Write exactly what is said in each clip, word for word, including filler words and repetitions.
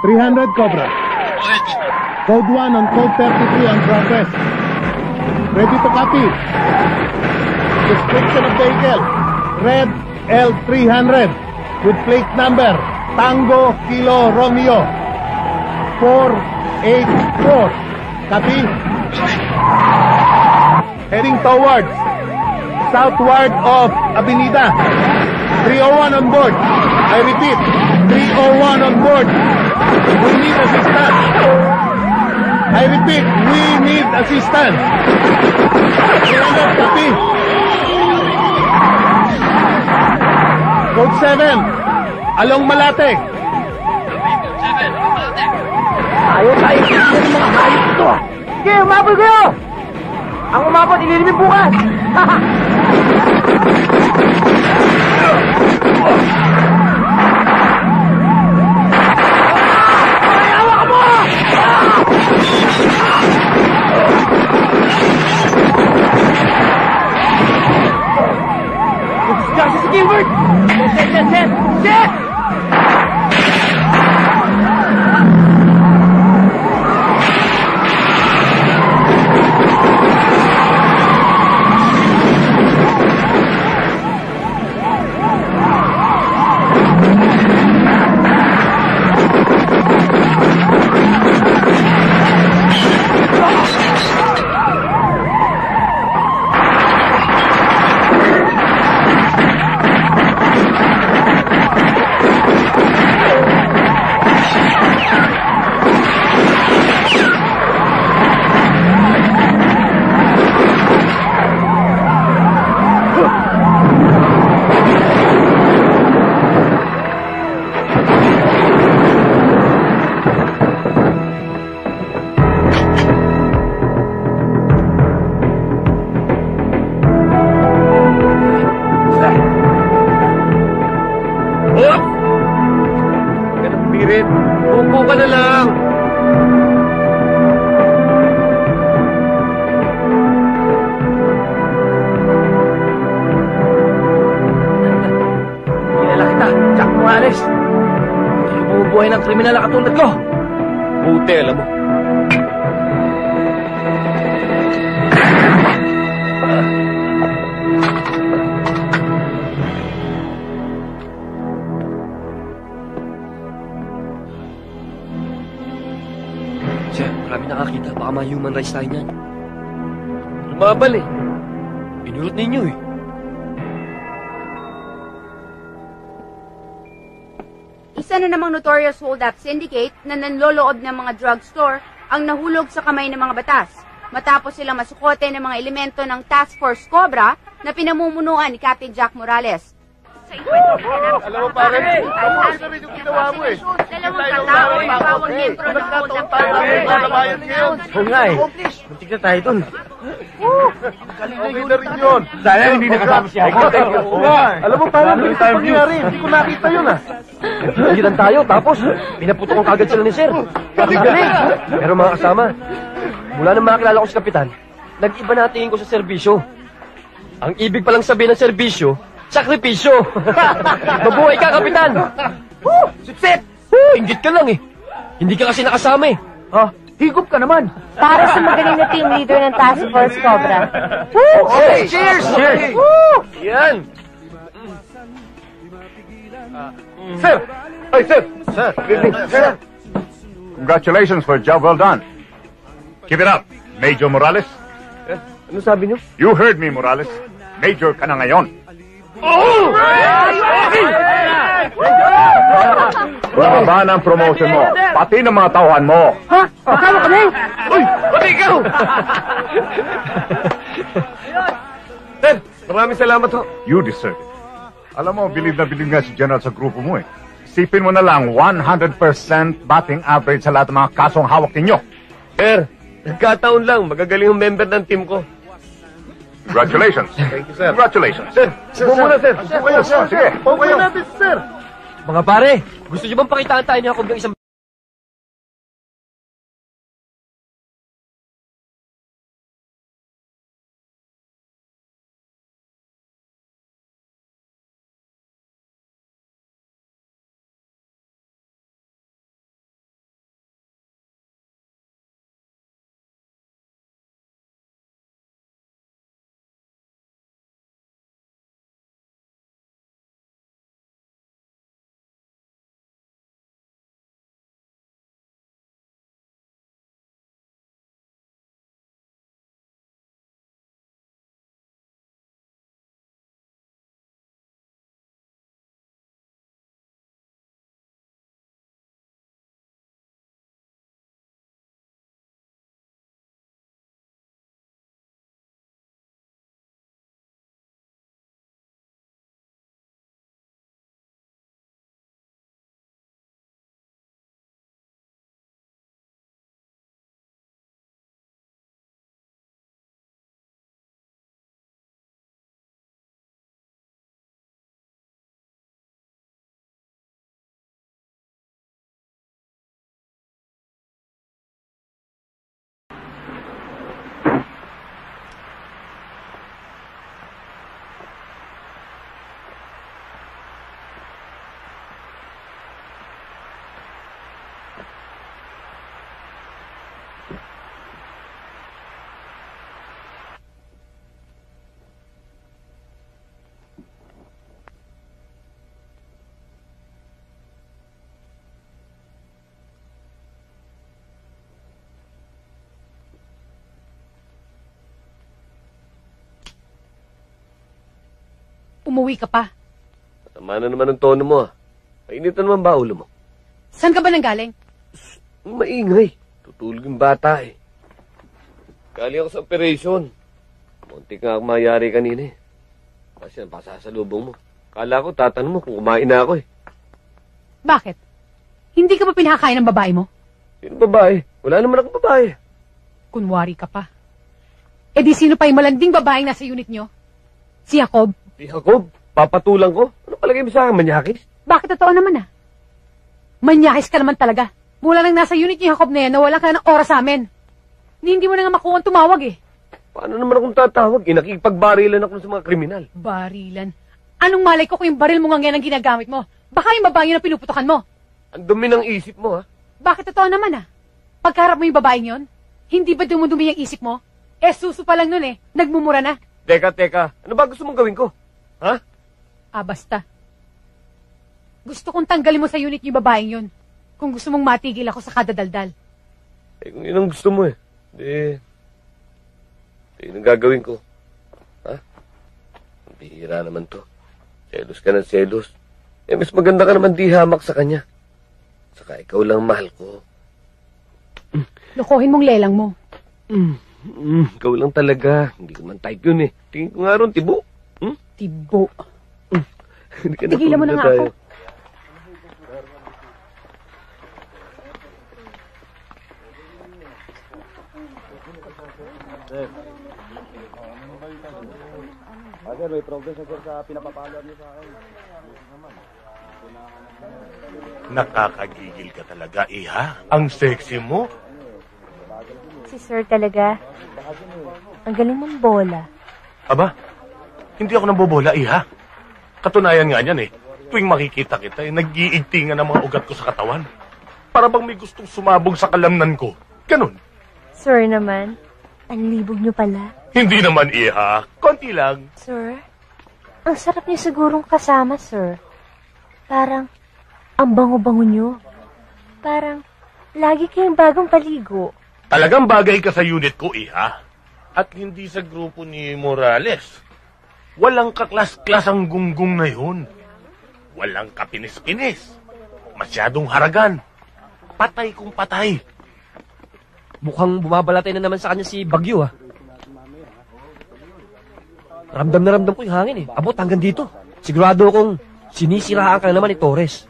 three hundred Cobra. Code one on code thirty-three on progress. Ready to copy. Description of vehicle. Red L three hundred with plate number Tango Kilo Romeo four eight four. Copy. Heading towards southward of Avenida. three oh one on board. I repeat, three oh one on board. We need assistance. I repeat, we need assistance. Copy. Code seven, along Malate. Ayaw tayo ng mga hayop ito. Sige, umabot kayo! Ang umabot, ililimin bukas! Ayawa ka mo! Disgust si Gilbert! Set, set, set! Set! Kriminal na katulad ko. Buti, alam mo. Sir, marami nakakita. Baka ma-human rights tayo niyan. Lumabal eh. Pinulot ninyo eh. Isa na namang notorious hold-up syndicate na nanloloob ng mga drugstore ang nahulog sa kamay ng mga batas matapos silang masukote ng mga elemento ng Task Force Cobra na pinamumunuan ni Captain Jack Morales. Sa alam mo pare, ano na rin yung ginawa mo eh. Dalawang katao ay bawang membro ng hold-up ngayon. Oo nga eh. Muntik na tayo dun. Okay na rin yun. Sana hindi nakasama siya. Alam mo pare, hindi ko pangyari. Hindi ko nakita yun ah. Nagitan tayo, tapos pinaputok ang kagad sila ni Sir. Pero mga kasama, mula nang makilala ko si Kapitan, nag-iba na tingin ko sa serbisyo. Ang ibig palang sabihin ng serbisyo, sakripisyo. Mabuhay ka, Kapitan! Sip-sip! Inggit ka lang eh. Hindi ka kasi nakasama eh. Ha? Higop ka naman. Para sa magaling na team leader ng Task Force Cobra. Okay, cheers! Cheers! Woo! Yan! Sir! Hey, sir! Sir! Sir! Congratulations for a job well done. Keep it up, Major Morales. Eh, ano sabi niyo? You heard me, Morales. Major ka na ngayon. Oh! Baba na ang promotion mo, pati ng mga tauhan mo. Ha? Kasama kami? Uy! Pati ikaw! Sir, maraming salamat ho. You deserve it. Alam mo, bilib na bilib nga si General sa grupo mo eh. Isipin mo na lang, one hundred percent batting average sa lahat ng mga kasong hawak ninyo. Sir, nagkataon lang, magagaling yung member ng team ko. Congratulations. Thank you, sir. Congratulations. Sir, subo muna, sir. Subo kayo, sir. Sige. Subo kayo natin, sir. Mga pare, gusto niyo bang pakitaan tayo niya kung isang umuwi ka pa. Tama na naman ang tono mo, ah. Mainit na naman ba ulo mo? Saan ka ba nanggaling? Maingay. Tutulog yung bata, eh. Galing ako sa operation. Munti nga ako mayari kanina, eh. Kasi ang pasasalubong mo. Kala ko, tatanong mo kung kumain na ako, eh. Bakit? Hindi ka ba pinakain ng babae mo? Sino babae? Wala naman akong babae. Kunwari ka pa. E di sino pa yung malanding babaeng nasa unit nyo? Si Jacob? Si Jacob? Papatulang ko? Ano palagay mo sa akin, manyakis? Bakit totoo naman ah? Manyakis ka naman talaga. Mula nang nasa unit ni Jacob na yan, nawala ka ng oras sa amin. Hindi mo na nga makuha tumawag eh. Paano naman akong tatawag? Eh, nakikipagbarilan ako sa mga kriminal. Barilan? Anong malay ko kung yung baril mo nga yan ang ginagamit mo? Baka yung babae na pinuputukan mo. Ang dumi ng isip mo, ha? Bakit totoo naman ah? Pagkarap mo yung babaeng yon, hindi ba dumudumi yung isip mo? Eh, suso pa lang nun eh. Nagmumura na. Teka, teka. Ano ba gusto mong gawin ko? Ha? Ah, basta. Gusto kong tanggalin mo sa unit yung babaeng yun. Kung gusto mong matigil ako sa kadadaldal. Eh, kung yun ang gusto mo eh. Di... Di yun ang gagawin ko. Ha? Bihira naman to. Selos ka ng selos. Eh, mas maganda ka naman di hamak sa kanya. Saka ikaw lang mahal ko. Lokohin mong lelang mo. Mm, mm, ikaw lang talaga. Hindi ko man type yun eh. Tingin ko nga ron, tibo. Hmm? Tibo. Mm. Tigilan mo na nga ako. Sir, may progress na sir sa pinapapalo niyo sa akin. Nakakagigil ka talaga, iha. Ang sexy mo. Si Sir talaga. Ang galing mong bola. Aba, hindi ako nambobola, iha. Katunayan nga niyan eh. Tuwing makikita kita, eh, nag-iigtingan ang mga ugat ko sa katawan. Para bang may gustong sumabog sa kalamnan ko. Ganun. Sir naman, ang libog niyo pala. Hindi naman, iha. Konti lang. Sir, ang sarap niyo sigurong kasama, sir. Parang, ang bango-bango niyo. Parang, lagi kayong bagong paligo. Talagang bagay ka sa unit ko, iha. At hindi sa grupo ni Morales. Walang kaklas-klas ang gunggong na yun. Walang kapinis-pinis. Masyadong haragan. Patay kung patay. Mukhang bumabalatay na naman sa kanya si Bagyo, ah. Ramdam na ramdam ko yung hangin, eh. Abot hanggang dito. Sigurado akong sinisiraan ka na naman ni Torres.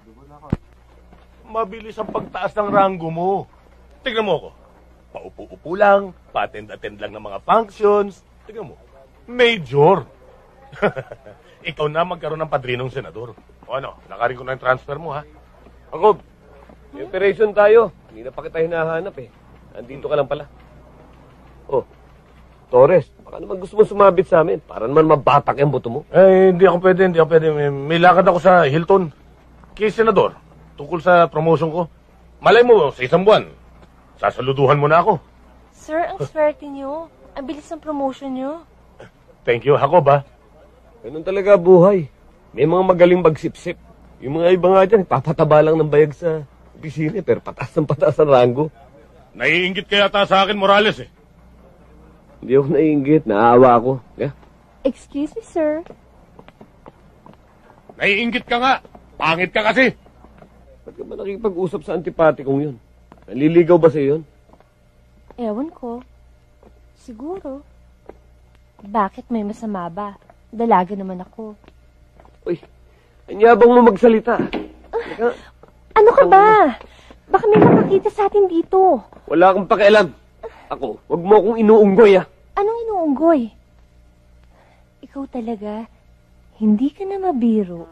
Mabilis ang pagtaas ng ranggo mo. Tignan mo ako. Paupo-upo lang, pa-attend-attend lang ng mga functions. Tignan mo. Major. Ikaw na magkaroon ng padrinong senador. O ano, nakarin ko na yung transfer mo, ha? Jacob, may operation tayo. Hindi na pa kita hinahanap, eh. Andito ka lang pala. Oh, Torres, baka naman gusto mo sumabit sa amin. Para naman mabatak yung buto mo. Eh, hindi ako pwede, hindi ako pwede. May, may lakad ako sa Hilton. Kay senador, tungkol sa promotion ko. Malay mo, sa isang buwan, sasaluduhan mo na ako. Sir, ang swerte niyo. Ang bilis ng promotion niyo. Thank you, Jacob, ha? Ganun talaga buhay. May mga magaling bagsip-sip. Yung mga iba nga dyan, papataba lang ng bayag sa opisina, pero patas ng patas ang ranggo. Naiingit ka yata sa akin, Morales, eh. Hindi ako naiingit, naawa ako. Yeah. Excuse me, sir. Naiingit ka nga. Pangit ka kasi. Ba't ka ba nakikipag-usap sa antipati kong yun? Naliligaw ba sa'yo yun? Ewan ko. Siguro. Bakit may masama ba? Dalaga naman ako. Uy, anyabang mo magsalita. Teka, Ano ka ba? Baka may makakita sa atin dito. wala akong pakialam. Ako, wag mo akong inuunggoy, ah. Anong inuunggoy? Ikaw talaga, hindi ka na mabiro.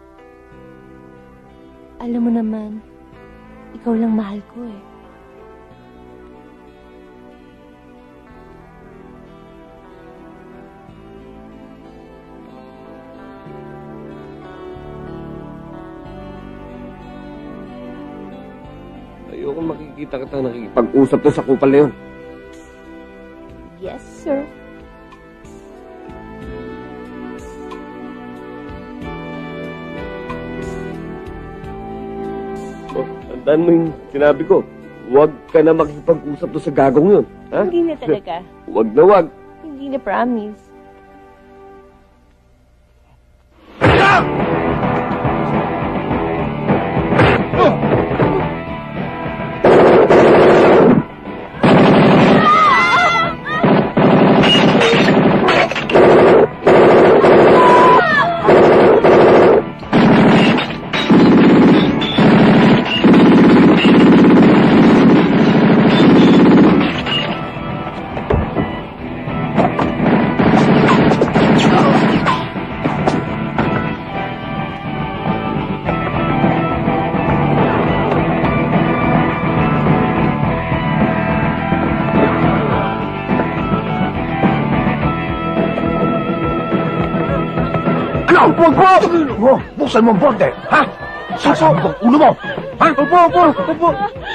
Alam mo naman, ikaw lang mahal ko eh. Ayoko makikita kita nakikipag-usap to sa kupal na yun. Yes, sir. Oh, tandaan mo yung sinabi ko. Huwag ka na makikipag-usap to sa gagong yun. Ha? Hindi na talaga. Huwag na huwag. Hindi na promise. Huwag po! Oh, buksan mo ang borde, ha? Sasabog ang ulo mo! Ha? Opo, opo, opo!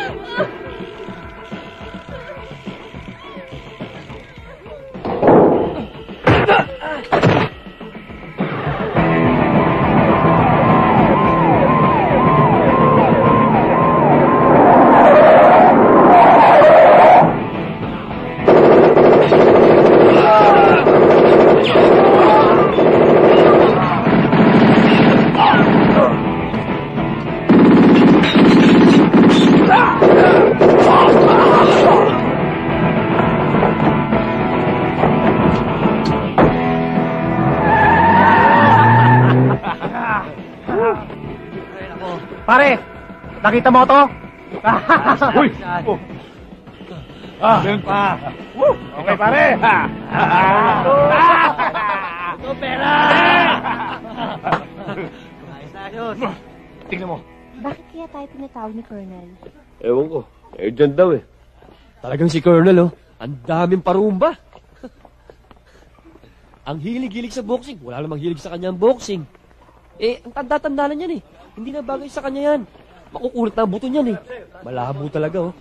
Pare, nakita mo to? Uy! Oh. Ah, pa. Okay, pare. Ito pera! Tingnan mo. Bakit kaya tayo pinatawag ni Colonel? Ewan ko. Eh, dyan daw eh. Talagang si Colonel, oh. Ang daming parumba. Ang hilig-hilig sa boxing. Wala namang hilig sa kanya ang boxing. Eh, ang tanda-tanda na niyan eh. Hindi na bagay sa kanya yan. Makukulit na ang buto niyan eh. Malabo talaga, oh.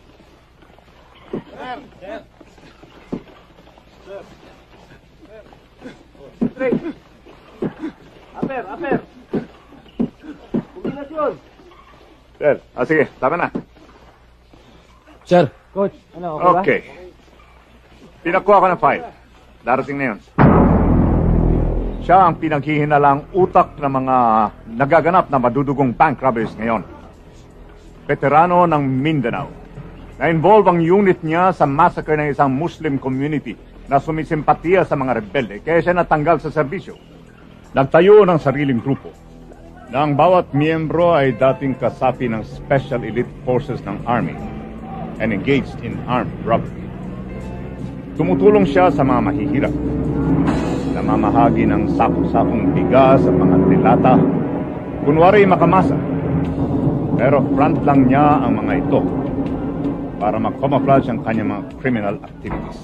Aper, aper. Kombinasyon. Sir, ah, sige, tama na. Sir. Coach, ano, okay ba? Okay. Pinakuha ko ng file. Darating na yun. Siya ang pinaghihinalang utak ng mga nagaganap na madudugong bank robbers ngayon. Veterano ng Mindanao. Na-involve ang unit niya sa massacre ng isang Muslim community na sumisimpatiya sa mga rebelde kaya siya natanggal sa serbisyo. Nagtayo ng sariling grupo na ang bawat miyembro ay dating kasapi ng Special Elite Forces ng Army and engaged in armed robbery. Tumutulong siya sa mga mahihirap. Namamahagi ng sakong-sakong bigas sa mga dilata. Kunwari makamasa. Pero front lang niya ang mga ito para mag-camouflage ang kanyang mga criminal activities.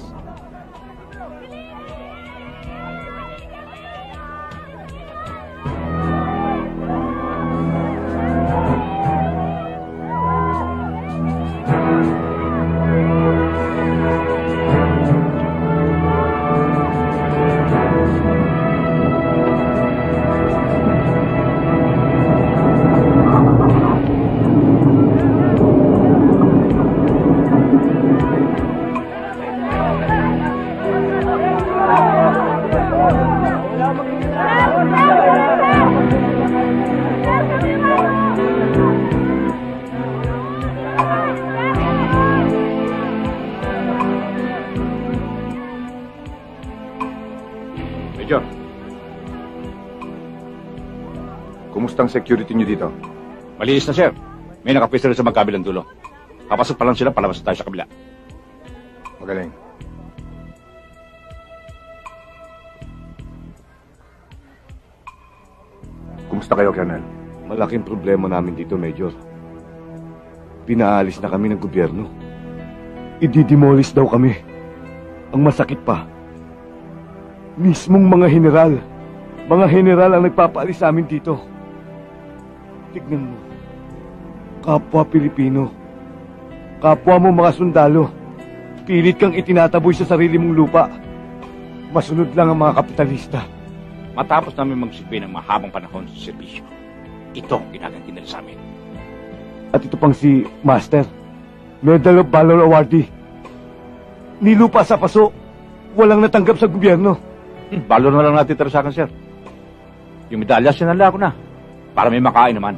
Major, kumusta ang security niyo dito? Malinis na, sir. May nakapwesto sa magkabilang dulo. Papasok pa lang sila, palabas tayo sa kabila. Magaling. Kumusta kayo, Colonel? Malaking problema namin dito, Major. Pinaalis na kami ng gobyerno. Ididemolish daw kami. Ang masakit pa, mismong mga general. Mga general ang nagpapaalis sa amin dito. Tignan mo. Kapwa Pilipino. Kapwa mo mga sundalo. Pilit kang itinataboy sa sarili mong lupa. Masunod lang ang mga kapitalista. Matapos namin magsilbi ng mahabang panahon sa serbisyo, ito ang ginaganti nila sa amin. At ito pang si Master, Medal of Valor awardee. Nilupa sa paso, walang natanggap sa gobyerno. Hmm, valor na lang natin tara sa akin, sir. Yung medalya, sinala ko na. Para may makain naman.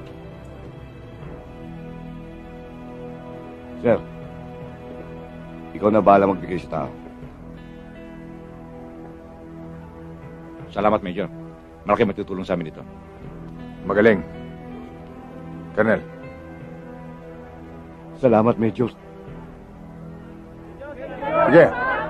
Sir, ikaw na bahala magbigay sa tao. Salamat, Major. Malaki matutulong sa amin ito. Magaling. Colonel. Salamat, Major. Sige.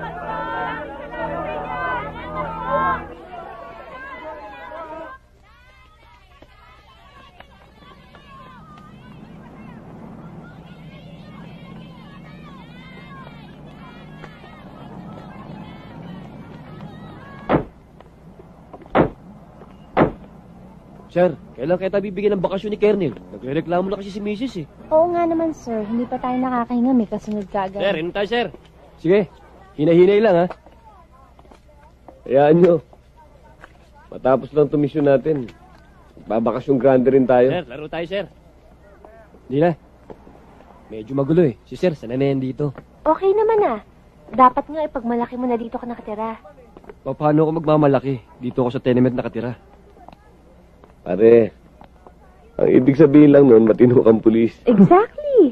Sir, kailan kita bibigyan ng bakasyon ni Colonel? Nagre-reklamo na kasi si Missus eh. Oo nga naman, sir. Hindi pa tayo nakakahinga. May kasunod ka agad. Sir, inom tayo, sir. Sige, hinahinay lang ha. Hayaan nyo. Matapos lang tumisyon natin. Babakasyon grande rin tayo. Sir, laro tayo, sir. Hindi na. Medyo magulo eh. Si sir, sana na yan dito. Okay naman ah. Dapat nga ipagmalaki mo na dito ka nakatira. Paano ako magmamalaki? Dito ako sa tenement nakatira. Pare, ang ibig sabihin lang nun, matino kang pulis. Exactly.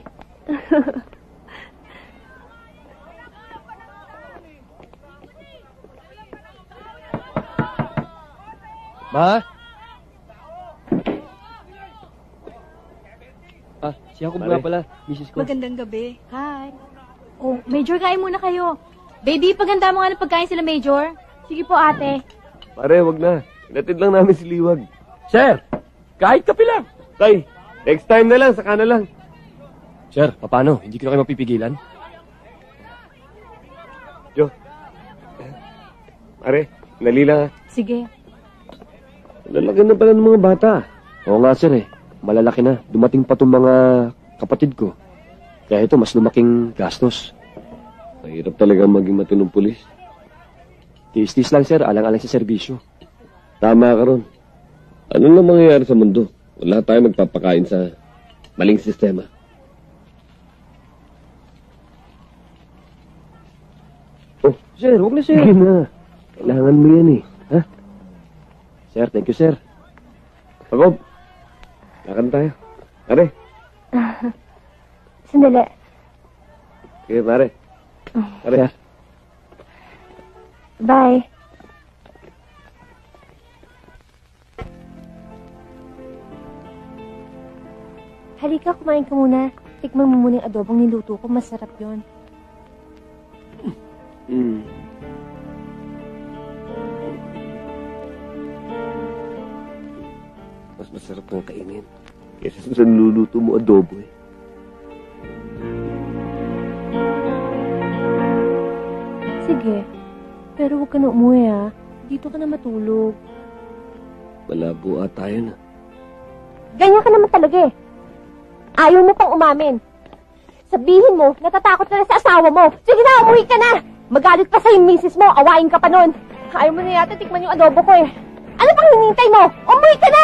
Ma? Ah, siya ko nga pala, misis ko. Magandang gabi. Hi. Oh, Major, kain muna kayo. Baby, paganda mo nga ng pagkain sila, Major. Sige po, ate. Pare, wag na. Inatid lang namin si Liwag. Sir, kahit kape lang. Tay, next time na lang, saka na lang. Sir, paano? Hindi ko na kayo mapipigilan? Jo. Pare, nali lang ha. Sige. Lalaki na pala ng mga bata. Oo nga sir eh. Malalaki na. Dumating pa itong mga kapatid ko. Kaya ito, mas lumaking gastos. Mahirap talaga maging matinong pulis. Tis-tis lang sir, alang-alang sa serbisyo. Tama ka ron. Ano na mangyayari sa mundo? Wala tayo magpapakain sa maling sistema. Oh, sir, huwag na sir. Sige na. Kailangan mo yan eh. Ha? Sir, thank you sir. Pagob. Lakan tayo. Pare. Sandali. Sige, pare. Pare ha. Bye. Halika, kumain ka muna. Tikman mo muna yung adobong niluto ko. Masarap yun. Mm. Mas masarap ng kainin. Kesa sa niluluto mo adobo eh. Sige. Pero huwag ka na umuwi ha. Dito ka na matulog. Malabo ata yun ah. Ganyan ka naman talaga eh. Ayaw mo pang umamin. Sabihin mo, natatakot ka na sa asawa mo. Sige na, umuwi ka na. Magalit pa sa yung misis mo, awain ka pa nun. Ayaw mo na yata tikman yung adobo ko eh. Ano pang hinihintay mo? Umuwi ka na!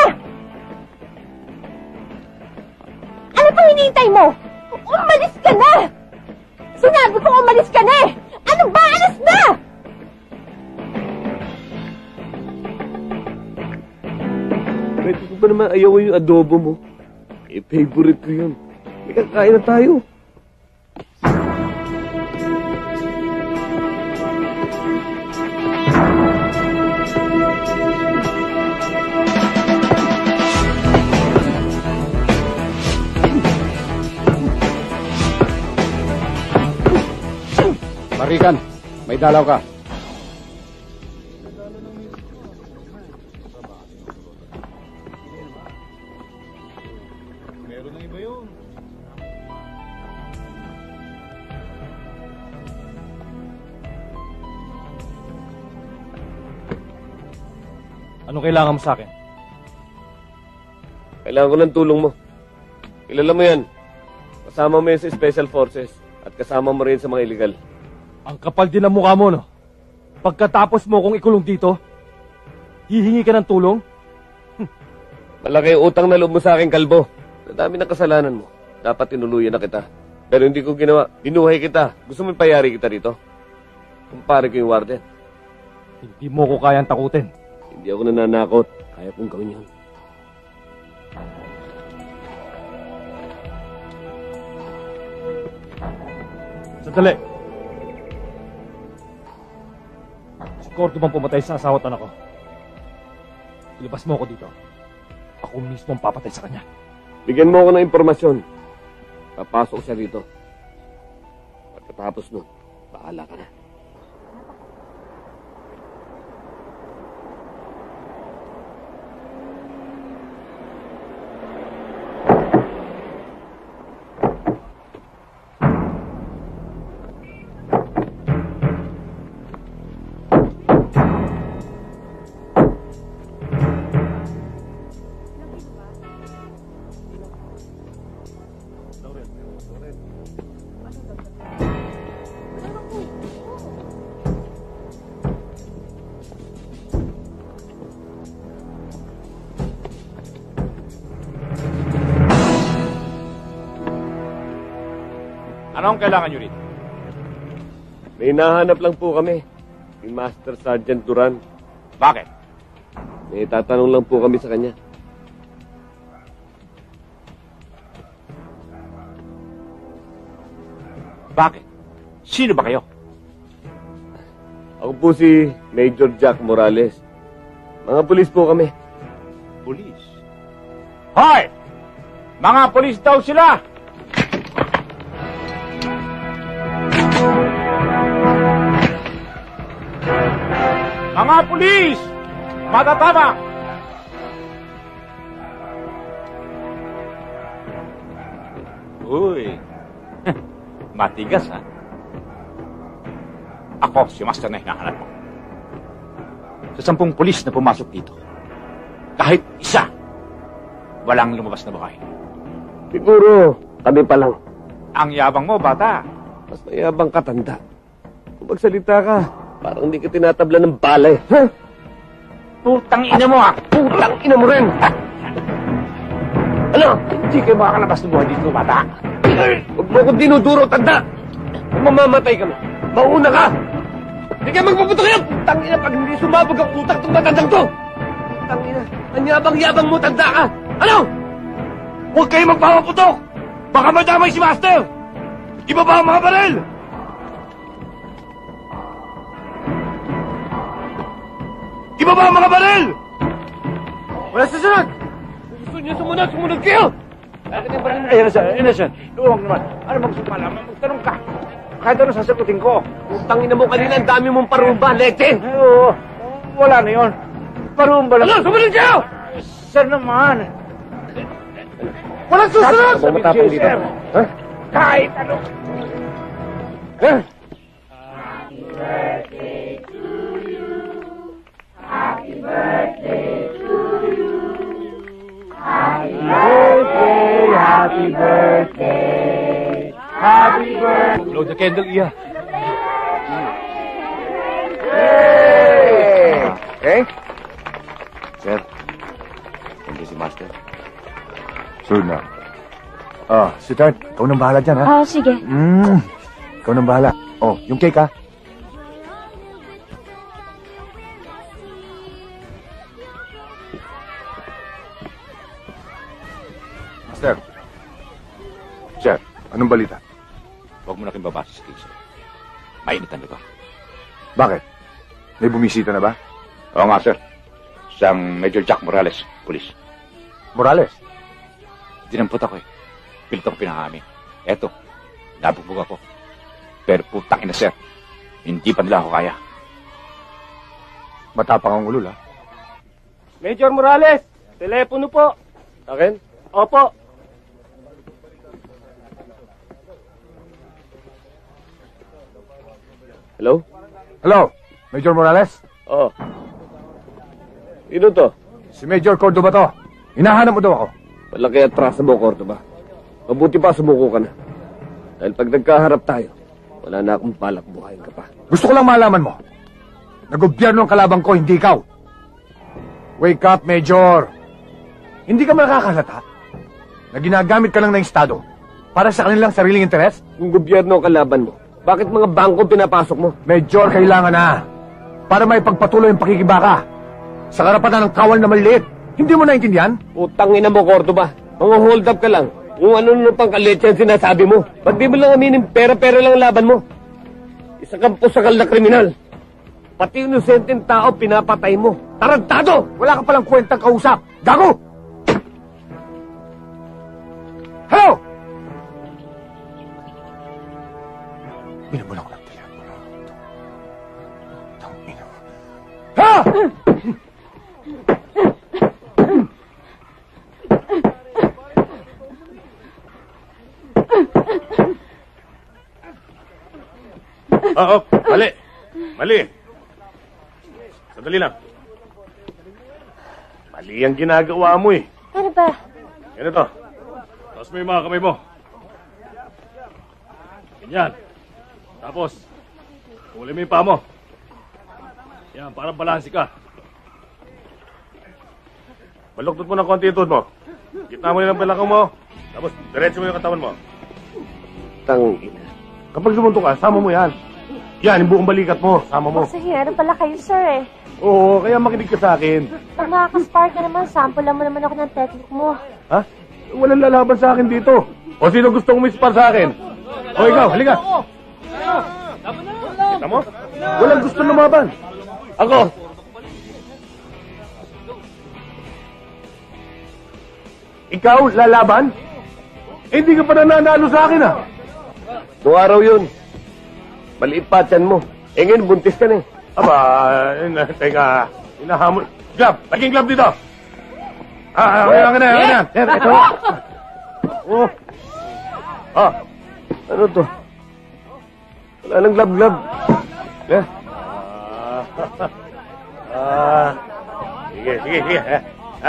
Ano pang hinihintay mo? Umalis ka na! Sinabi ko umalis ka na eh! Ano ba? Alas na! Pwede ko ba naman ayaw yung adobo mo? Eh, favorite ko yun. May kakain na tayo. Marikan, may dalaw ka. Anong kailangan mo sa akin? Kailangan ko ng tulong mo. Kilala mo yan. Kasama mo yan sa Special Forces at kasama mo rin sa mga illegal. Ang kapal din ang mukha mo, no? Pagkatapos mo kung ikulong dito, hihingi ka ng tulong? Hm. Malaki yung utang na loob mo sa akin, kalbo. Nadami ng kasalanan mo. Dapat tinuluyan na kita. Pero hindi ko ginawa. Dinuhay kita. Gusto mo payari kita dito? Kumpare ko yung warden. Hindi mo ko kayang takutin. Hindi ako nananakot. Kaya kong gawin yun. Sandali. Si Cordobang pumatay sa asawa at anak ko. Ilabas mo ako dito. Ako mismo ang papatay sa kanya. Bigyan mo ako ng impormasyon. Papasok siya dito. Pagkatapos nun, bahala ka na. Anong kailangan nyo rito? May hinahanap lang po kami. Si Master Sergeant Duran. Bakit? May tatanong lang po kami sa kanya. Bakit? Sino ba kayo? Ako po si Major Jack Morales. Mga pulis po kami. Pulis? Hoy! Mga pulis daw sila! Mga pulis! Matatama! Uy! Matigas, ha? Ako, si Master na hinahanap mo. Sa sampung pulis na pumasok dito, kahit isa, walang lumabas na bahay. Siguro, kami pa lang. Ang yabang mo, bata. Mas mayabang katanda. Kung magsalita ka, parang hindi ka tinatabla ng balay. Ha? Putang ina mo, ha? Putang ina mo rin! Ano? Hindi kayo makakalabas ng buhay dito, bata. Huwag mo akong dinuduro, tanda! Kung mamamatay ka na, mauna ka! Hindi ka magpuputok yan! Putang ina, pag hindi sumabog ang utak ng matandang to! Putang ina, ang yabang-yabang mo, tanda ka! Ano? Huwag kayo magpapaputok! Baka madamay si Master! Iba ba ang mga baril? Iba ba ang mga baril? Wala susunod! Gusto niyo sumunod, sumunod kayo! Ayan na siya, ayan na siya. Huwag naman. Ano bang sumala? Magtanong ka. Kahit ano sasagutin ko. Putang ina mo kanina, ang dami mong parumba, lete! Ay, oo. Wala na yun. Parumba lang. Ano? Sumunod kayo! Sir naman. Walang susunod! Sabi matapang dito. Ha? Kahit ano. Ha? Happy birthday to you. Happy birthday to you. Happy birthday, happy birthday. Happy birthday. Blow the candle, Iya. Hey! Okay? Sir, hindi si Master. Sure na. Ah, sweetheart, ikaw nang bahala dyan, ha? Oo, sige. Mm, ikaw nang bahala. Oh, yung cake, ha? Master. Sir, anong balita? Huwag mo na kayong babasa sa case. Mainitan ito. Bakit? May bumisita na ba? Oo nga, sir. Siyang Major Jack Morales, pulis. Morales? Dinampot ako eh. Pilit ako pinahami. Eto, nabugbog ako. Pero putang ina, sir. Hindi pa nila ako kaya. Matapang ang ulol, ha? Major Morales, telepono po. Akin? Opo. Hello? Hello, Major Morales? Oo. Sino to? Si Major Cordoba to. Hinahanap mo daw ako. Malaki atrasa mo, Cordoba. Mabuti pa sumuko ka na. Dahil pag nagkaharap tayo, wala na akong balak buhayin ka pa. Gusto ko lang malaman mo. Na gobyerno ang kalabang ko, hindi ikaw. Wake up, Major. Hindi ka makakahalata na ginagamit ka lang ng Estado para sa kanilang sariling interes? Kung gobyerno ang kalaban mo, bakit mga bangko pinapasok mo? Major, kailangan na para may pagpatuloy ang pakikibaka Sa karapatan ng kawal na maliliit. Hindi mo naintindihan? Utang ina mo, Cordoba. Mga hold up ka lang. Kung ano-ano pang kalit yan sinasabi mo. Ba't di mo lang aminin pera-pera lang laban mo? Isa kang pusakal na kriminal. Pati inosenteng tao pinapatay mo. Tarantado! Wala ka palang kwentang kausap. Gago! Hello! Binabulang ko ng telepono. Tangina mo. Ha! Oo, mali. Mali. Sandali lang. Mali ang ginagawa mo eh. Ano ba? Ganito. Taas mo yung mga kamay mo. Ganyan. Tapos, huli mo yung paa mo. Yan, parang balansi ka. Baluktot mo ng konti yung tuhod mo. Gitna mo nila ng balakang mo. Tapos, diretso mo yung katawan mo. Tangina. Kapag sumunto ka, sama mo yan. Yan, yung buong balikat mo. Sama mo. Pasahero pala kayo, sir, eh. Oo, kaya makinig ka sa akin. Pag nakaka-spark ka naman, sample lang mo naman ako ng technique mo. Ha? Walang lalaban sa akin dito. O sino gusto umispar sa akin? O ikaw, halika. Kita mo? Walang gusto lumaban. Ako! Ikaw, lalaban? Eh, hindi ka pa nananalo sa akin, ah. Noong araw yun. Maliit pa tiyan mo. Eh ngayon, buntis ka na eh. Aba, eh, teka. Inahamon. Glove! Laging glove dito! Ah, okay lang ka na, okay na. Yan, ito. Oh. Ah. Ano to? Wala nang glab-glab. Eh? Ah. Ah. Sige, sige, sige. Ha?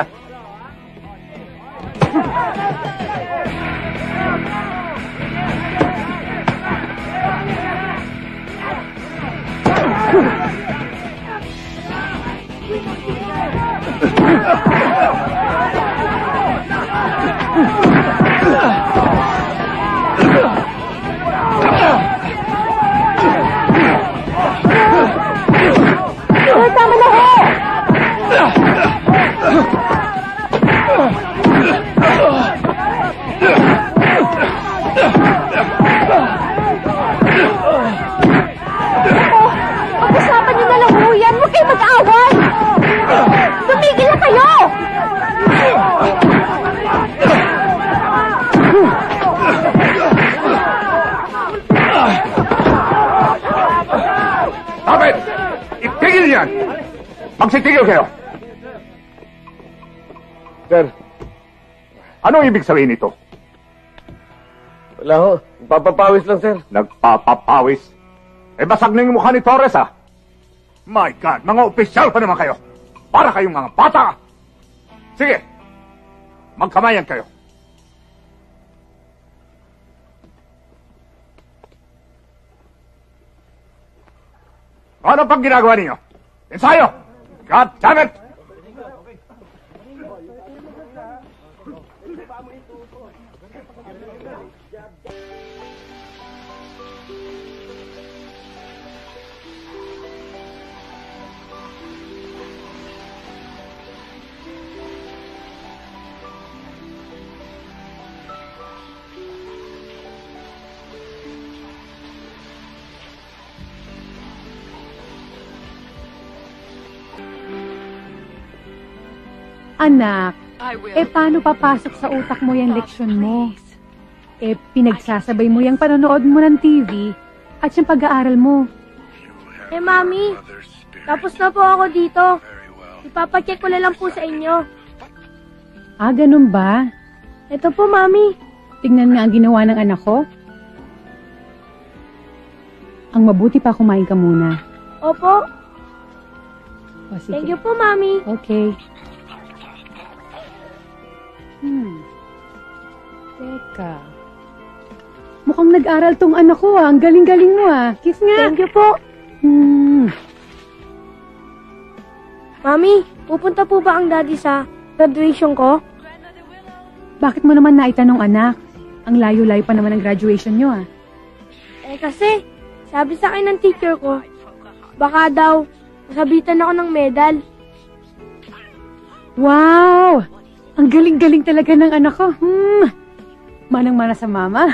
Oh, tama na ho! Pag-usapan niyo na lang ho yan. Huwag kayo mag-away! Tumigil na kayo! Dapat! Itigil yan! Magsitigil kayo! Sir, Anong ibig sabihin nito? wala ho. Papapawis lang, sir. Nagpapapawis? Eh, basag na yung mukha ni Torres, ah. My God, mga opisyal pa naman kayo. Para kayong mga bata. Sige, magkamayan kayo. Ano pang ginagawa ninyo? Ensayo! God damn it! Anak, eh paano papasok sa utak mo yung leksyon mo? Eh pinagsasabay mo yung panonood mo ng T V at yung pag-aaral mo. Eh, Mami, tapos na po ako dito. Ipapacheck ko na lang po sa inyo. Ah, ganun ba? Ito po, Mami. Tingnan nga ang ginawa ng anak ko. Ang mabuti pa kumain ka muna. Opo. O, sige. Thank you po, Mami. Okay. Hmm. Teka. Mukhang nag-aral tong anak ko ah. Ang galing-galing mo ah. Kiss nga. Thank you po. Hmm. Mami, pupunta po ba ang daddy sa graduation ko? Bakit mo naman naitanong anak? Ang layo-layo pa naman ang graduation nyo ah. Eh kasi, sabi sa akin ng teacher ko, baka daw, masabitan ako ng medal. Wow! Ang galing-galing talaga ng anak ko. Hmm. Manang-mana sa mama.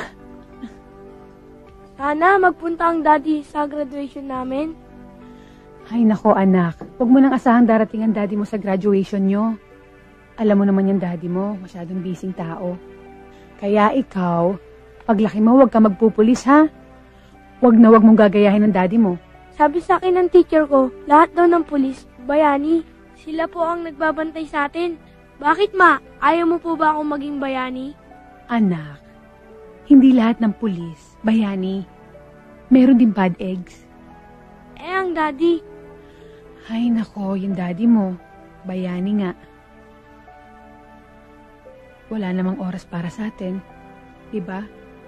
Sana magpunta ang daddy sa graduation namin. Ay nako anak, huwag mo nang asahang darating ang daddy mo sa graduation nyo. Alam mo naman yung daddy mo, masyadong busy tao. Kaya ikaw, paglaki mo huwag ka magpupulis ha. Huwag na huwag mong gagayahin ng daddy mo. Sabi sa akin ng teacher ko, lahat daw ng pulis, bayani. Sila po ang nagbabantay sa atin. Bakit ma? Ayaw mo po ba akong maging bayani? Anak, hindi lahat ng pulis, bayani. Meron din bad eggs. Eh ang daddy. Ay nako, yung daddy mo, bayani nga. Wala namang oras para sa atin, diba?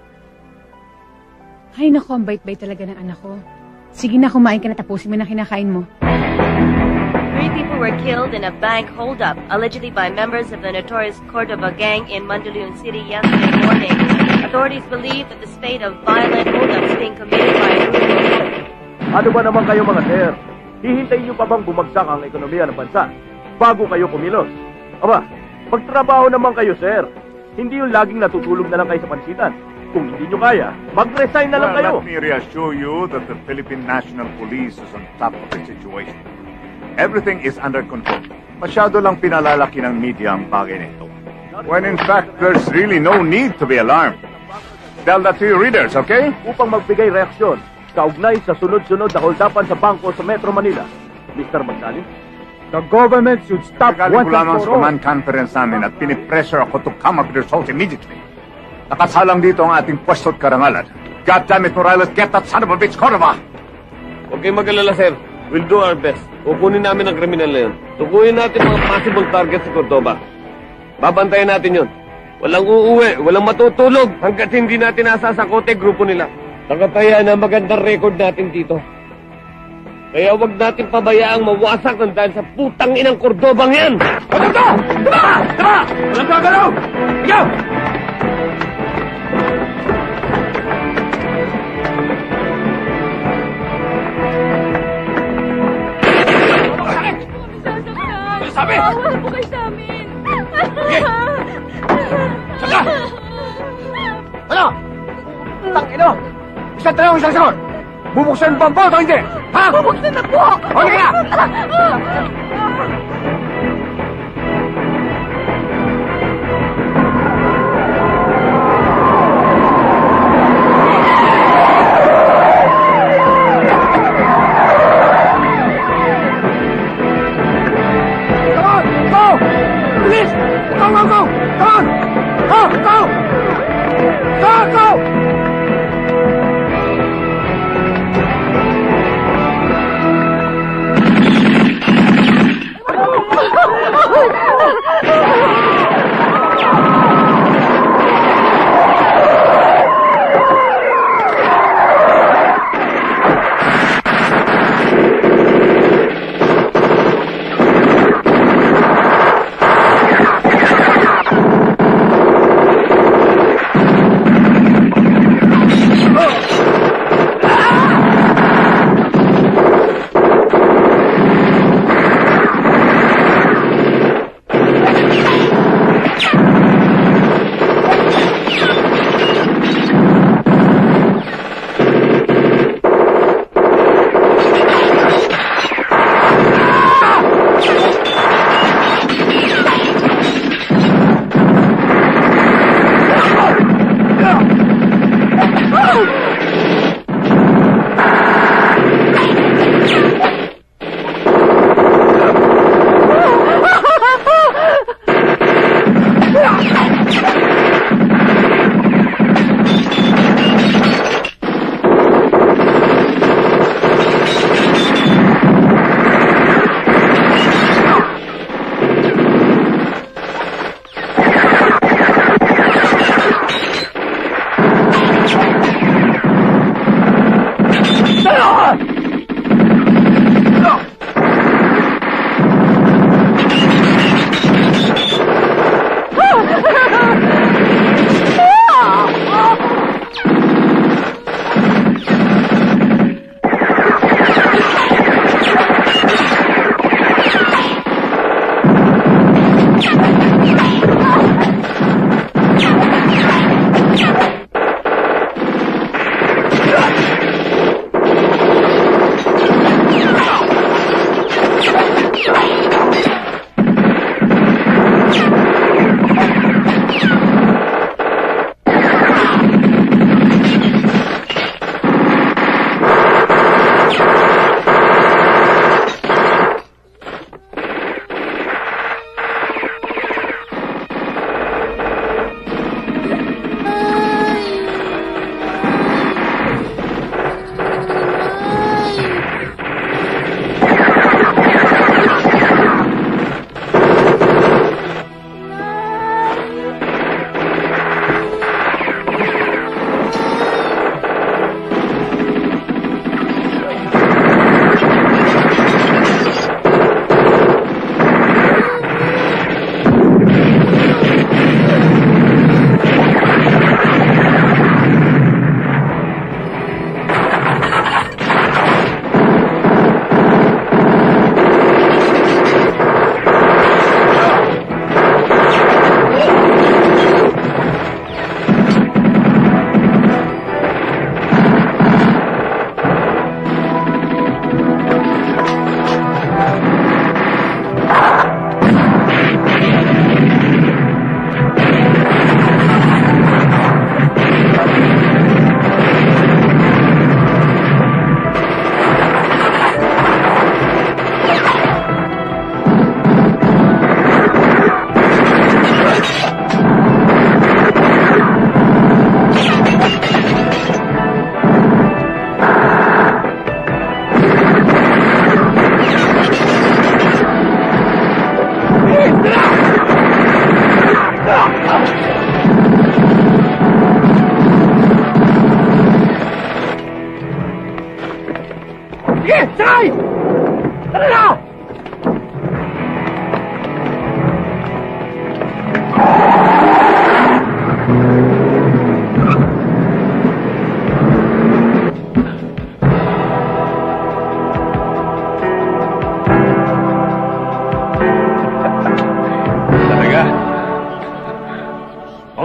Ay nako, ang bait-bait talaga ng anak ko. Sige na, kumain ka na, tapusin mo na kinakain mo. Three people were killed in a bank holdup, allegedly by members of the notorious Cordova gang in Mandaluyong City yesterday morning. Authorities believe that the spate of violent holdups being committed by Ano ba naman kayo mga sir? Hihintayin niyo pa bang bumagsak ang ekonomiya ng bansa bago kayo kumilos? Aba, magtrabaho naman kayo sir. Hindi yung laging natutulog na lang kayo sa pansitan. Kung hindi nyo kaya, mag-resign na lang well, kayo. Let me reassure you that the Philippine National Police is on top of the situation. Everything is under control. Masyado lang pinalalaki ng media ang bagay nito. When in fact, there's really no need to be alarmed. Tell that to your readers, okay? Upang magbigay reaksyon, kaugnay sa sunod-sunod na holdapan sa bangko sa Metro Manila. Mister Magsalis? The government should stop Galing ko once and lamang for sa all. command conference namin at pinipressure ako to come up with results immediately. Nakasalang dito ang ating pwesto at karangalan. God damn it, Morales, get that son of a bitch, Cordova! Huwag kayong mag-alala, sir. We'll do our best. Kukunin namin ang kriminal na yun. Tukuyin natin mga possible targets sa Cordova. Babantayan natin yun. Walang uuwi, walang matutulog hanggat hindi natin nasasakote grupo nila. Nakataya na magandang record natin dito. Kaya wag natin pabayaang mawasak ng dahil sa putang inang Cordobang yan! Ano to? Diba? Diba? Walang gagalaw! Ikaw! Sabi! Wala po kayo sa amin! Sige! Saka! Ano? Tangino! Isang tanong, isang sagot! Bubuksan ba ang boto, hindi? Ha? Bubuksan na po! O, sige na!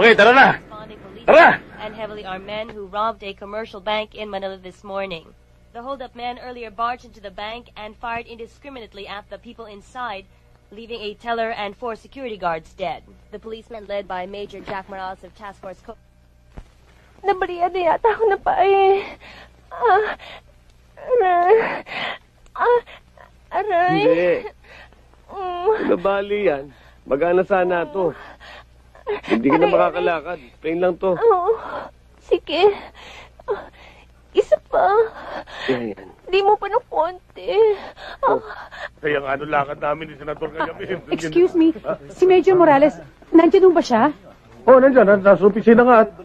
Okay, tara na! Tara! And heavily armed men who robbed a commercial bank in Manila this morning. The hold-up men earlier barged into the bank and fired indiscriminately at the people inside, leaving a teller and four security guards dead. The policemen, led by Major Jack Morales of Task Force Co... Nabalian na yata ako na pa eh. Ah, aray. Ah, aray. Hindi. Mm. Nabali yan. Magana sana to. Hindi ka na makakalakad. Plain lang to. Oo. Sige. Isa pa. Yan, yan. Di mo pa ng konti. Ah. Kaya nga ano lakad namin ni Senator kagabi. Excuse me, si Major Morales, nandiyan ba siya? Oo, oh, nandiyan. Nasa opisina nga at...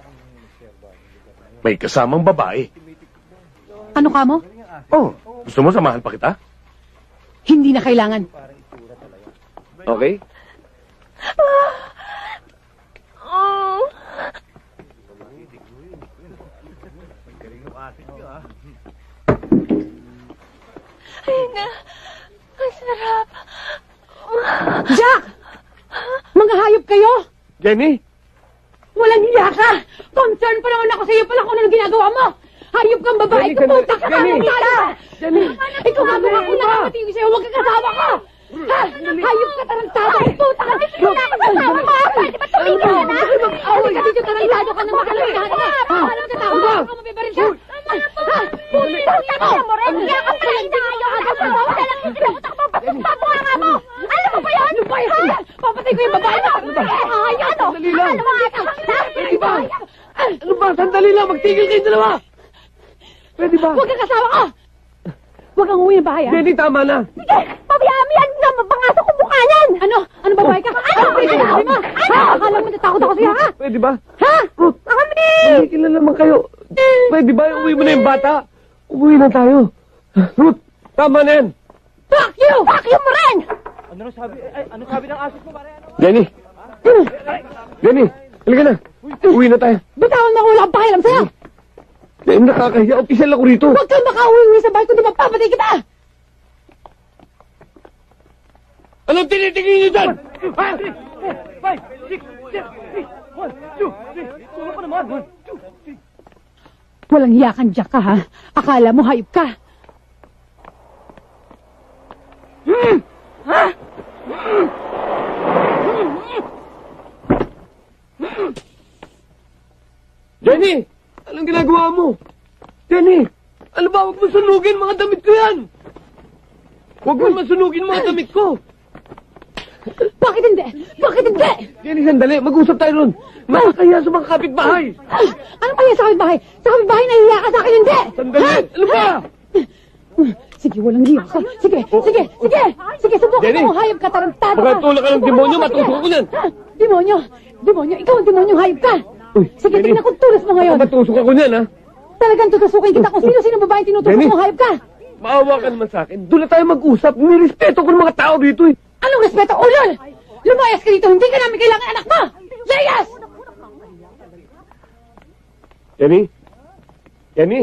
May kasamang babae. Ano ka mo? Oh, gusto mo samahan pa kita? Hindi na kailangan. Okay? Oh. Ay na, ang sarap. Jack! Mga hayop kayo! Jenny? Walang hiya ka! Concern pa naman ako sa iyo pala kung ano ginagawa mo! Hayop kang babae! Jenny, Pumunta ka Jenny! na tayo! Jenny! Ikaw nga mga kung nakakatingin ko sa'yo, huwag kang kasama ka! Ha? Hayop ka tarantado! Puta ka! Wala ka kasama ka! Pwede ba tumigil ka na? Away ka dito, tarantado ka na magalagaan ka! Parang katawag ka! Baka mabibarin siya! Puta ka mo! Kaya ka pala inayo agad sa bawah na lang yung sinakutak mo! Pabuha nga mo! Alam mo ba yan? Ano ba yan? Papatay ko yung babae mo! Ayan o! Sandali lang! Ano ba? Pwede ba? Ano ba? Sandali lang! Magtigil kayo dalawa! Pwede ba? Huwag kang kasama ka! Huwag kang umuwi ng bahay, ha? Jenny, tama na! Sige! Pabayaan mo yan! Mapangasok ko mukha yan! Ano? Ano babae ka? Ano? Ano mo? Ano? Akala mo natakot ako sa'yo, ha? Pwede ba? Ha? Ruth! Kami! Magigil na naman kayo. Pwede ba? Uwi mo na yung bata. Uwi na tayo. Ruth! Tama na yan! Fuck you! Fuck you mo rin! Ano sabi? Ay, ano sabi ng aso ko, pare? Jenny! Jenny! Halika na! Uwi na tayo. Bitawan mo ako, wala kang pakialam sa'yo! Jenny, nakakahiya. Opisyal ako rito. Huwag kang makauwi sa bahay kundi mapapatay kita! Anong tinitingin niyo dyan? Five, five, six, seven, eight, one, two, three. Tulong ko naman. One, two, three. Walang hiya kang Jack ka, ha? Akala mo hayop ka. Hmm! Ha? Jenny! Anong ginagawa mo? Jenny! Ano ba? Huwag mo sunugin mga damit ko yan! Huwag mo masunugin mga damit ko! Bakit hindi? Bakit hindi? Jenny, sandali. Mag-usap tayo ron. Nakakahiya sa mga kapitbahay. Ano kaya sa kapitbahay? Sa kapitbahay nahihiya ka sa akin, hindi! Sandali! Ano ba? Sige, walang hiya ka. Sige, sige, sige! Sige, subukan Jenny! mo, hayop ka, tarantado ka! Baka tulak ka ng demonyo, matusok ako yan! Ha? Demonyo! Demonyo! Ikaw ang demonyo, hayop ka! Uy, sige, Jenny, tingnan kong tulas mo ngayon! Baka matusok ako yan, ha? Talagang tutusukin kita kung sino-sino babae tinutusok Jenny! mo, hayop ka! Maawa ka naman sa akin. Doon na tayo mag-usap. Nirespeto ko ng mga tao dito, eh. Anong respeto, ulol? Lumayas ka dito, hindi ka namin kailangan anak mo! Reyes! Jenny? Jenny?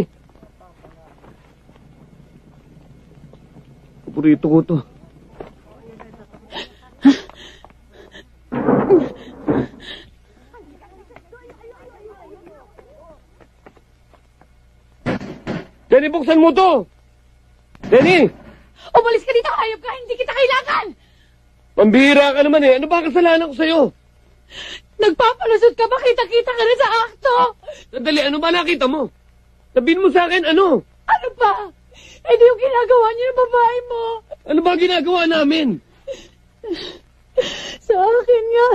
Paborito ko to. Jenny, buksan mo to! Jenny! Umalis ka dito, hayop ka! Hindi kita kailangan! Pambihira ka naman eh. Ano ba kasalanan ko sa'yo? Nagpapalusot ka ba? Kita-kita ka na sa akto! Sandali, ano ba nakita mo? Sabihin mo sa akin, ano? Ano ba? Eh di yung ginagawa niyo ng babae mo. Ano ba ginagawa namin? Sa akin nga.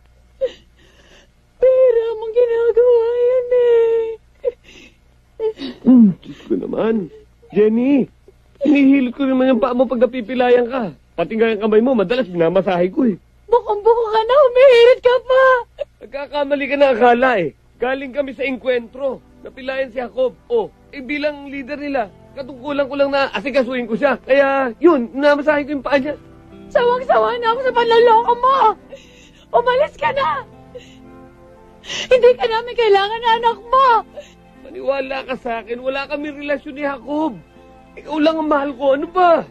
Pera mong ginagawa yan eh. Hmm, Diyos ko naman. Jenny, hinihilot ko naman yung paa mo pag napipilayan ka. Pati nga yung kamay mo, madalas minamasahe ko eh. Bukong-buko ka na, humihirit ka pa. Nagkakamali ka na akala eh. Galing kami sa enkwentro. Napilayan si Jacob. Oh, eh bilang leader nila, katungkulan ko lang na asikasuhin ko siya. Kaya, yun, minamasahe ko yung paa niya. Sawang-sawa na ako sa panloloko mo. Umalis ka na. Hindi ka namin kailangan na anak mo. Maniwala ka sa akin, wala kami relasyon ni Jacob. Ikaw lang ang mahal ko, ano ba?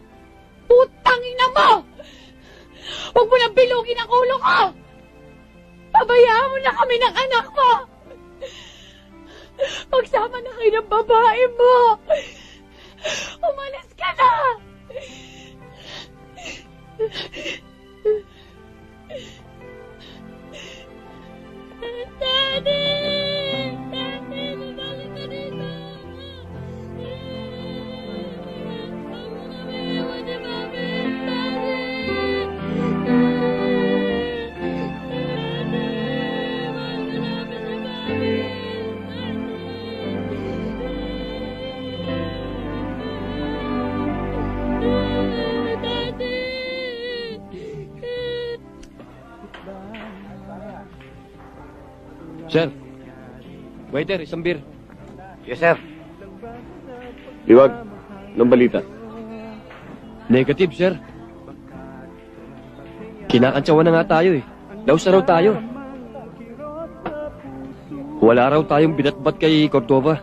Putangin na mo! Huwag mo nang bilugin ang ulo ko! Pabayaan mo na kami ng anak ko! Magsama na kayo ng babae mo! Umalis ka na! Daddy! Daddy, bumalik ka dito! Huwag mo kami iwan ni Mami! Sir, waiter, isang beer. Yes, sir. Iwag, ng balita. Negative, sir. Kinakantsawan na nga tayo eh. Daus na raw tayo. Wala raw tayong binatbat kay Cordova.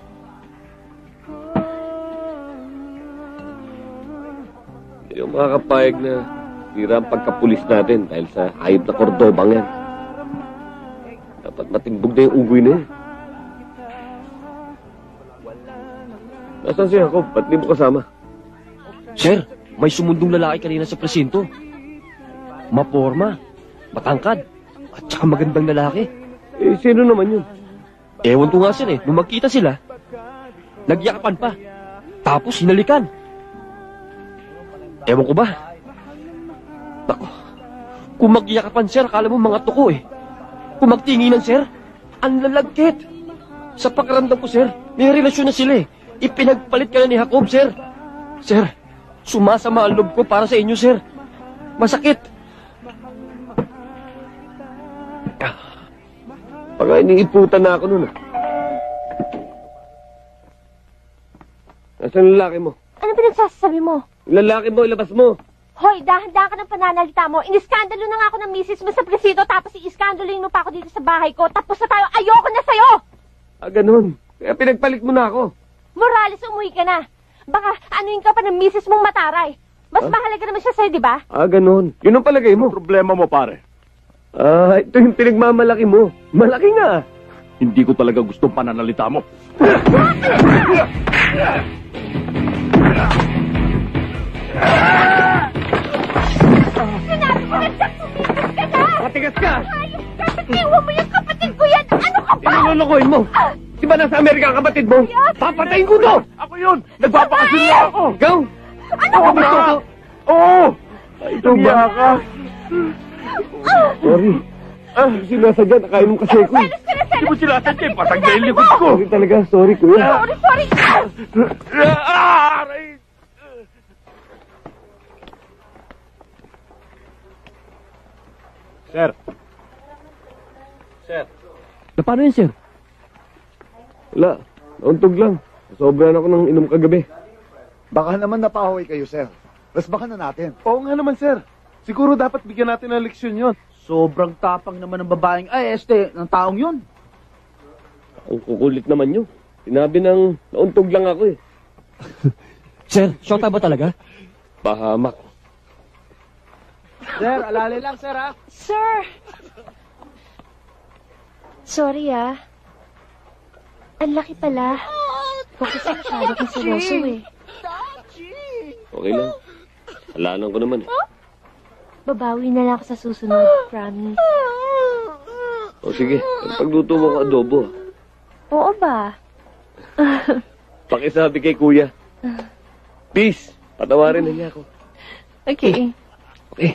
Yung makakapayag na tira ang pagkapulis natin dahil sa hayop na Cordobang yan. Dapat matimbog na yung ugoy na yan. Nasaan si Jacob? Ba't di mo kasama? Sir, may sumundong lalaki kanina sa presinto. Maporma, matangkad, at saka magandang lalaki. Eh, sino naman yun? Ewan ko nga sir eh, nung magkita sila, nagyakapan pa, tapos hinalikan. Ewan ko ba? Nako, kung magyakapan sir, akala mo mga tuko eh. Kung magtinginan sir, ang lalagkit. Sa pakiramdam ko sir, may relasyon na sila eh. Ipinagpalit ka na ni Jacob sir. Sir, sumasama ang loob ko para sa inyo sir. Masakit. Baka iniiputan na ako nun ah. Nasaan ang lalaki mo? Ano pinagsasabi mo? Yung lalaki mo, ilabas mo. Hoy, dahan-dahan ka ng pananalita mo. Iniskandalo na nga ako ng misis mo sa presinto, tapos i-iskandaloin mo pa ako dito sa bahay ko. Tapos na tayo, ayoko na sa'yo! Ah, ganun. Kaya pinagpalit mo na ako. Morales, umuwi ka na. Baka anuin ka pa ng misis mong mataray. Mas Huh? mahalaga naman siya sa'yo, di ba? Ah, ganun. Yun ang palagay mo. Problema mo, pare. Ah, ito yung pinagmamalaki mo. Malaki nga. Hindi ko talaga gustong pananalita mo. Sinabi ko na siya, tumigas ka na! Matigas ka! Ayos ka, natiwan mo yung kapatid ko yan! Ano ka ba? Inulolokohin mo. Di ba nasa Amerika ang kapatid mo? Papatayin ko to! Ako yun! Nagpapakasunod ako! Ikaw? Ano ka ba? Oo! Ito ba? ka? Sorry. Ah, sinasadya, nakainom kasi ako. eh. Hindi mo sinasadya, patanggal yung likod ko! Sorry talaga, sorry kuya. Sorry, sorry! Ah! Aray! Sir. Sir. Na paano yun, sir? Wala, nauntog lang. Sobrang ako ng inom kagabi. Baka naman napahoy kayo, sir. Mas baka na natin. Oo nga naman, sir. Siguro dapat bigyan natin ng leksyon yun. Sobrang tapang naman ng babaeng, ay, este, ng taong yun. Ang kukulit naman yun. Sinabi ng nauntog lang ako eh. Sir, shota ba talaga? Pahamak. Sir, alala lang, sir, ha? Sir! Sorry, ah. Ang laki pala. Huwag kasi masyado kang seryoso, eh. Okay lang. Alanan ko naman eh. Babawi na lang ako sa susunod, promise. O sige, pagluto mo ko adobo. ah. Oo ba? Pakisabi kay kuya. Peace. Patawarin na niya ako. Okay. Okay.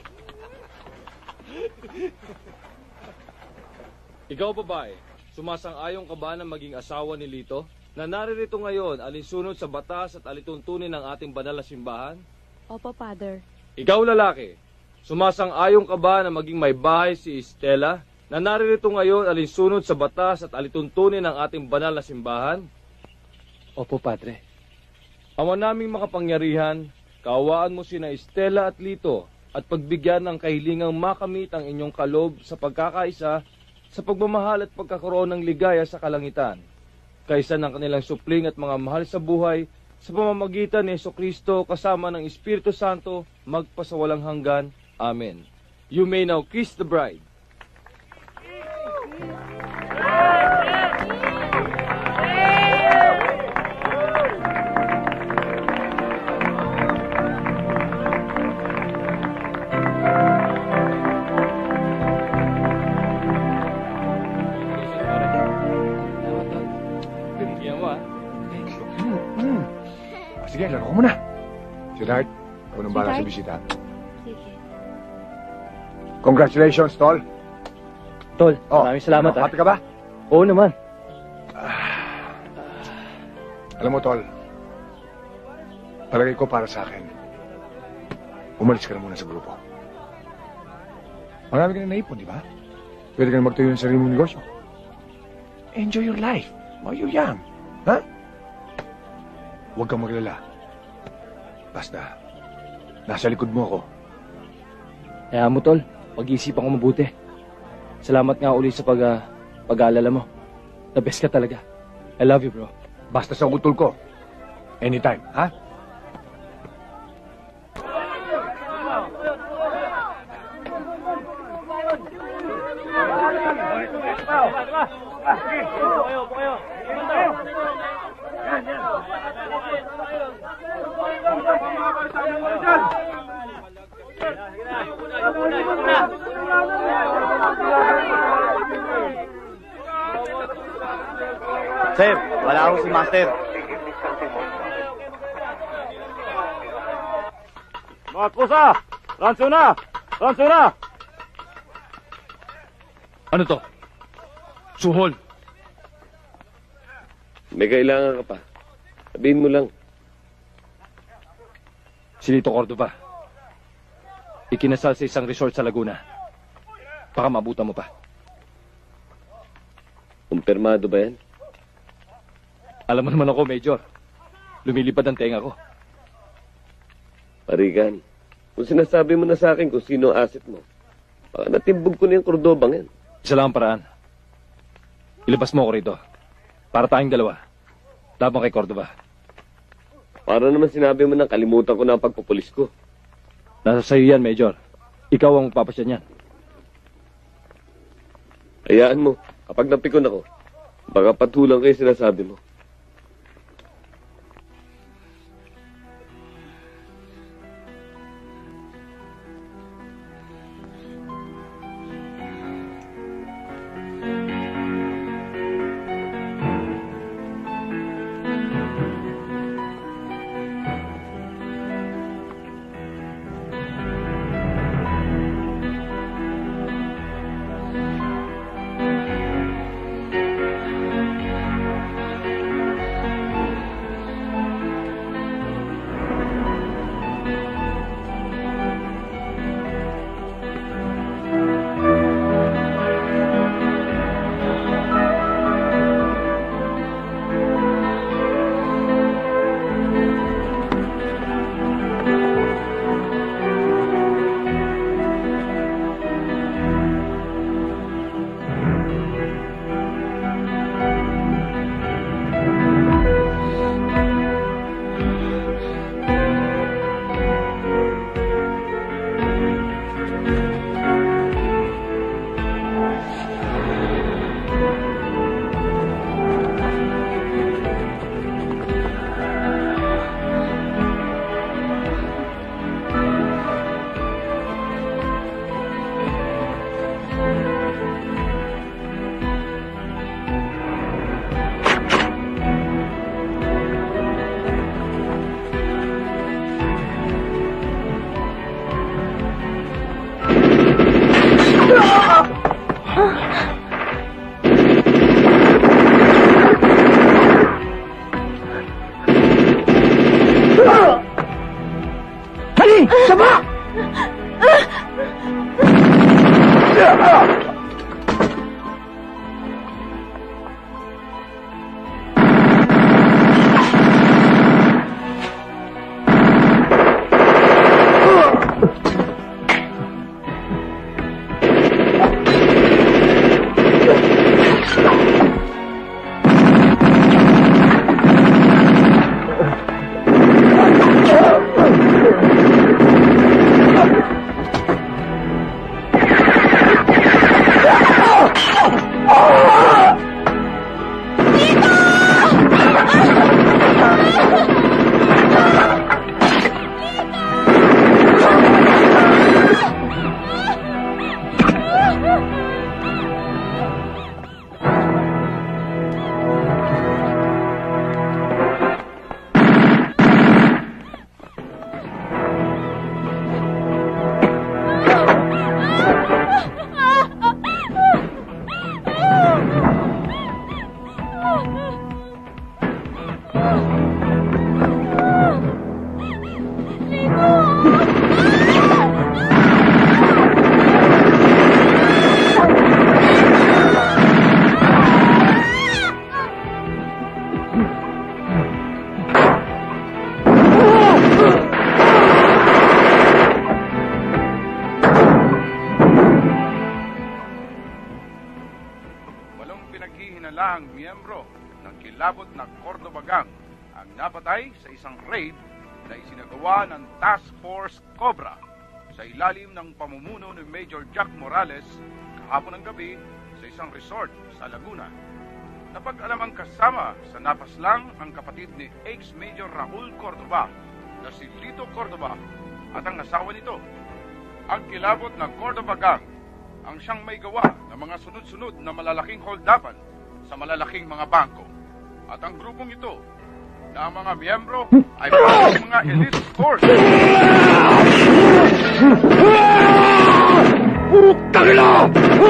Ikaw babae, sumasang-ayon ka ba na maging asawa ni Lito? Na naririto ngayon alinsunod sa batas at alituntunin ng ating banal na simbahan? Opo, Father. Ikaw lalaki, sumasang-ayon ka ba na maging may bahay si Estela? Na naririto ngayon alinsunod sa batas at alituntunin ng ating banal na simbahan? Opo, Padre. Ama naming makapangyarihan, kaawaan mo sina Estela at Lito at pagbigyan ng kahilingang makamit ang inyong kalob sa pagkakaisa sa pagmamahal at pagkakaroon ng ligaya sa kalangitan, kaysa ng kanilang supling at mga mahal sa buhay sa pamamagitan ni Jesucristo kasama ng Espiritu Santo magpasawalang hanggan. Amen. You may now kiss the bride. Sige, laro ko muna. Sweetheart, ikaw nang bala sa Sweetheart? bisita. Sige. Congratulations, Tol. Tol, Oh, maraming salamat ah. happy ka ba? Oo naman. Alam mo, Tol, palagay ko para sa akin, umalis ka na muna sa grupo. Marami ka na naipon, di ba? Pwede ka na magtayo ng sarili mong negosyo. Enjoy your life while you're young. Ha? Huwag kang maglala. Basta, nasa likod mo ako. Kaya mo, Tol, pag-iisipan ko mabuti. Salamat nga uli sa pag, uh, pag-aalala mo. The best ka talaga. I love you, bro. Basta sa utol ko. Anytime, ha? Sir, wala ako si Master. Mga kusa! Ranso na! Ranso na! Ano to? Suhol. May kailangan ka pa. Sabihin mo lang. Si Lito Cordova. Ikinasal sa isang resort sa Laguna. Baka mabutan mo pa. Kumpirmado ba yan? Alam mo naman ako, Major. Lumilipad ang tenga ko. Parigan, kung sinasabi mo na sa akin kung sino ang asset mo, baka natimbog ko na yung Cordobang yan. Isa lang ang paraan. Ilabas mo ako rito. Para tayong dalawa. Laban kay Cordova. Para naman sinabi mo nang kalimutan ko na ang pagpupulis ko. Nasa sayo yan, Major. Ikaw ang magpapasya niyan. Hayaan mo, kapag napikon ako, baka patulang kayo sinasabi mo. pinaghihinalaang miyembro ng kilabot na Cordoba Gang ang napatay sa isang raid na isinagawa ng Task Force Cobra sa ilalim ng pamumuno ni Major Jack Morales kahapon ng gabi sa isang resort sa Laguna. Napag-alamang kasama sa napaslang ang kapatid ni ex-Major Raul Cordoba na si Lito Cordoba at ang asawa nito. Ang kilabot ng Cordoba Gang ang siyang may gawa ng mga sunod-sunod na malalaking holdapan sa malalaking mga bangko. At ang grupong ito na ang mga miyembro ay mga elite force. Tangina!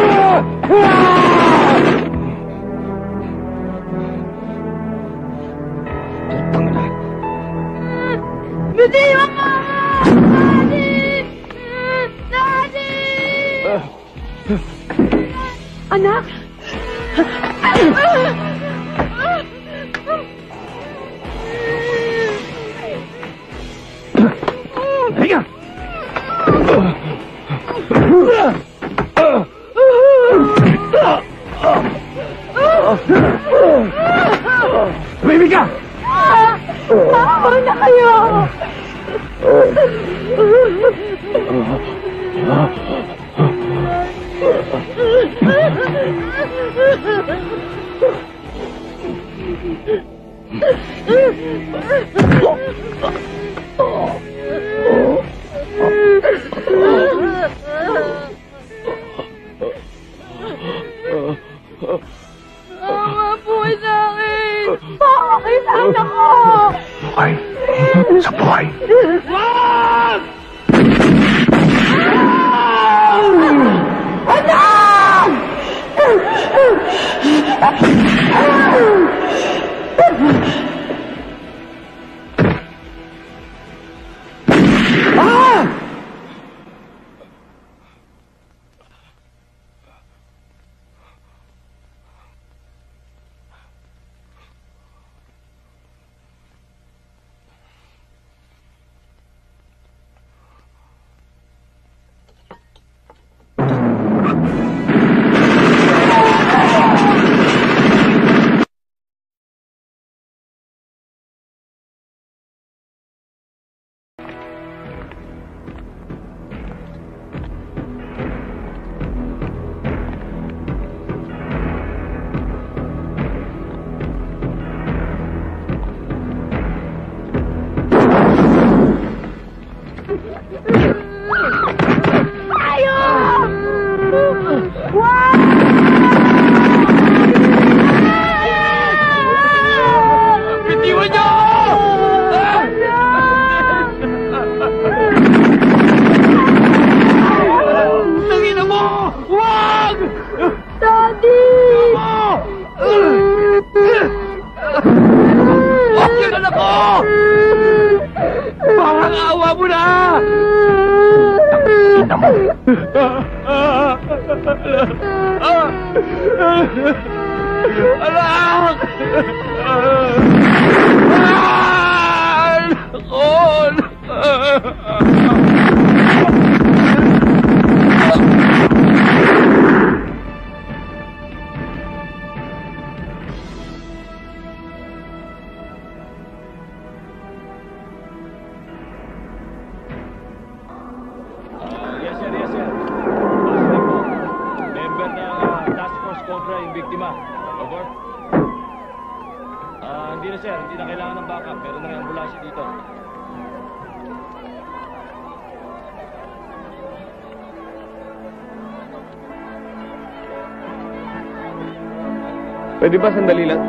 Bitiwan mo! Daddy! Daddy! Anak! Higa! Baby ka! Ako na kayo! Mama po sa akin! Bakit anak ko? Buhay. Sa buhay. Wag! Anak! Pwede ba sandali lang?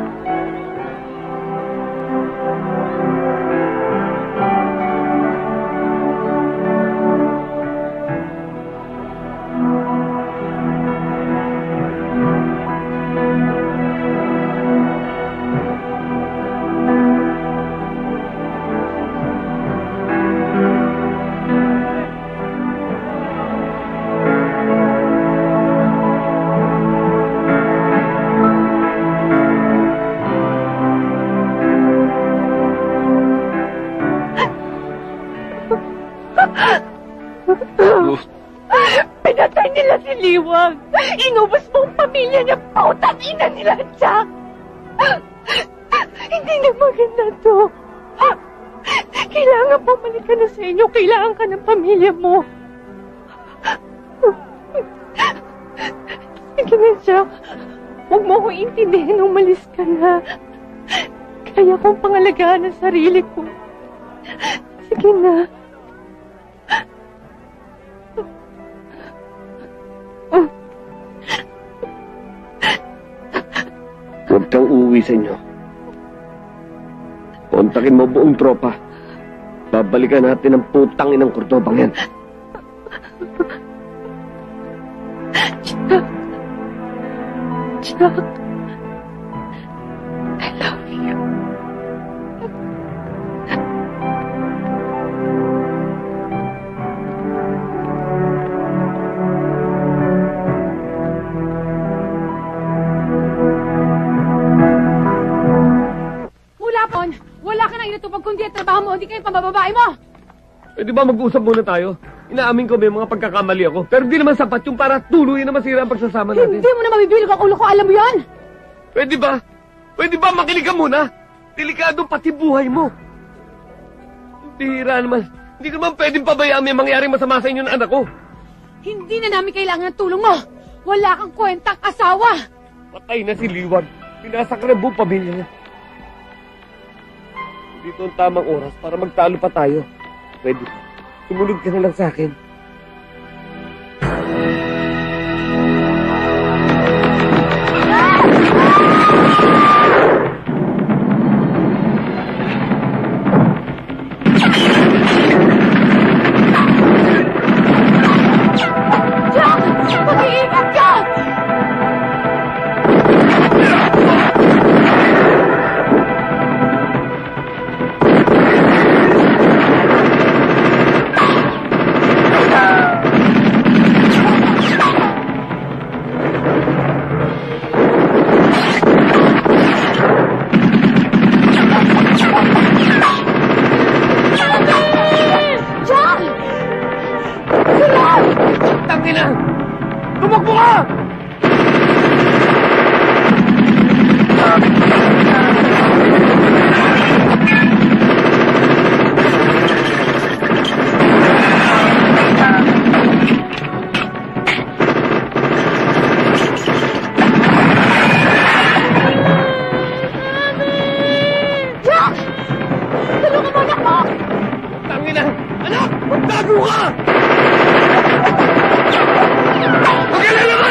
Pinatay nila si Liwag. Inubos mo ang pamilya niya, pautang ina nila, Jack! Hindi na maganda to. Kailangan bumalik ka na sa inyo. Kailangan ka ng pamilya mo. Sige na, Jack. Huwag mo akong intindihin. Umalis ka na. Kaya kong pangalagaan ang sarili ko. Sige na. Huwag kang uuwi sa inyo. Kontakin mo buong tropa. Babalikan natin ang putang inang Cordobang yan. Jack. Jack. I love you. Mula po, wala ka nang inatupag kundi at trabaho mo, hindi kayo pambababae mo! Eh di ba mag-usap muna tayo? Inaamin ko may mga pagkakamali ako. Pero di naman sapat yung para tuluyan na masira ang pagsasama natin. Hindi mo na mabibilog ang ulo ko, alam mo yon? Pwede ba? Pwede ba makinig ka muna? Delikado pati buhay mo. Bihira naman. Hindi naman pwedeng pabayaan may mangyaring masama sa inyo na anak ko. Hindi na namin kailangan ng tulong mo. Wala kang kwentang asawa. Patay na si Liwag. Pinasakra ang buong pamilya niya. Dito ang tamang oras para magtalo pa tayo. Pwede. Sumunod ka na lang sa akin. Jack! Mag-iingat ka! Tumakbo ka! Jack! Tulungan mo anak mo! Tangina! Anak! Magtago ka! Okay na naman!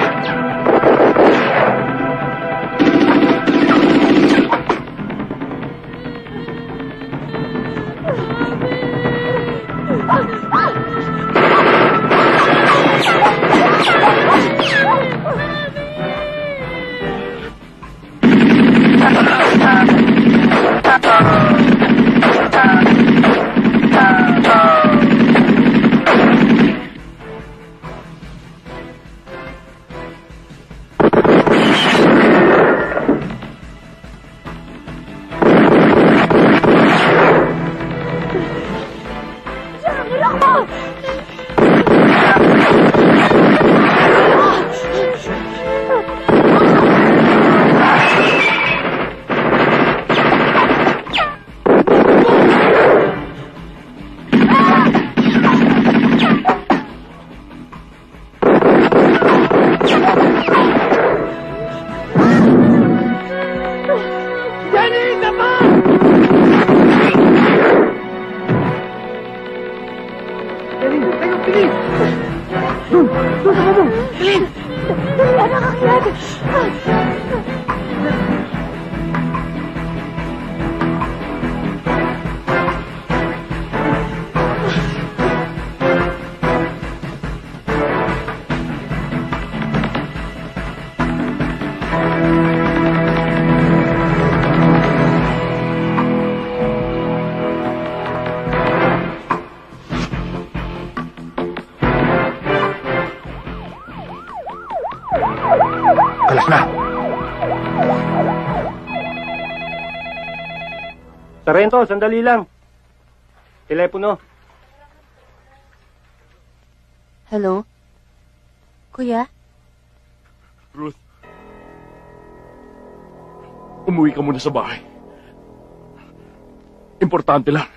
Alas na! Sarento, sandali lang. Telepono. Hello? Kuya? Ruth. Umuwi ka muna sa bahay. Importante lang.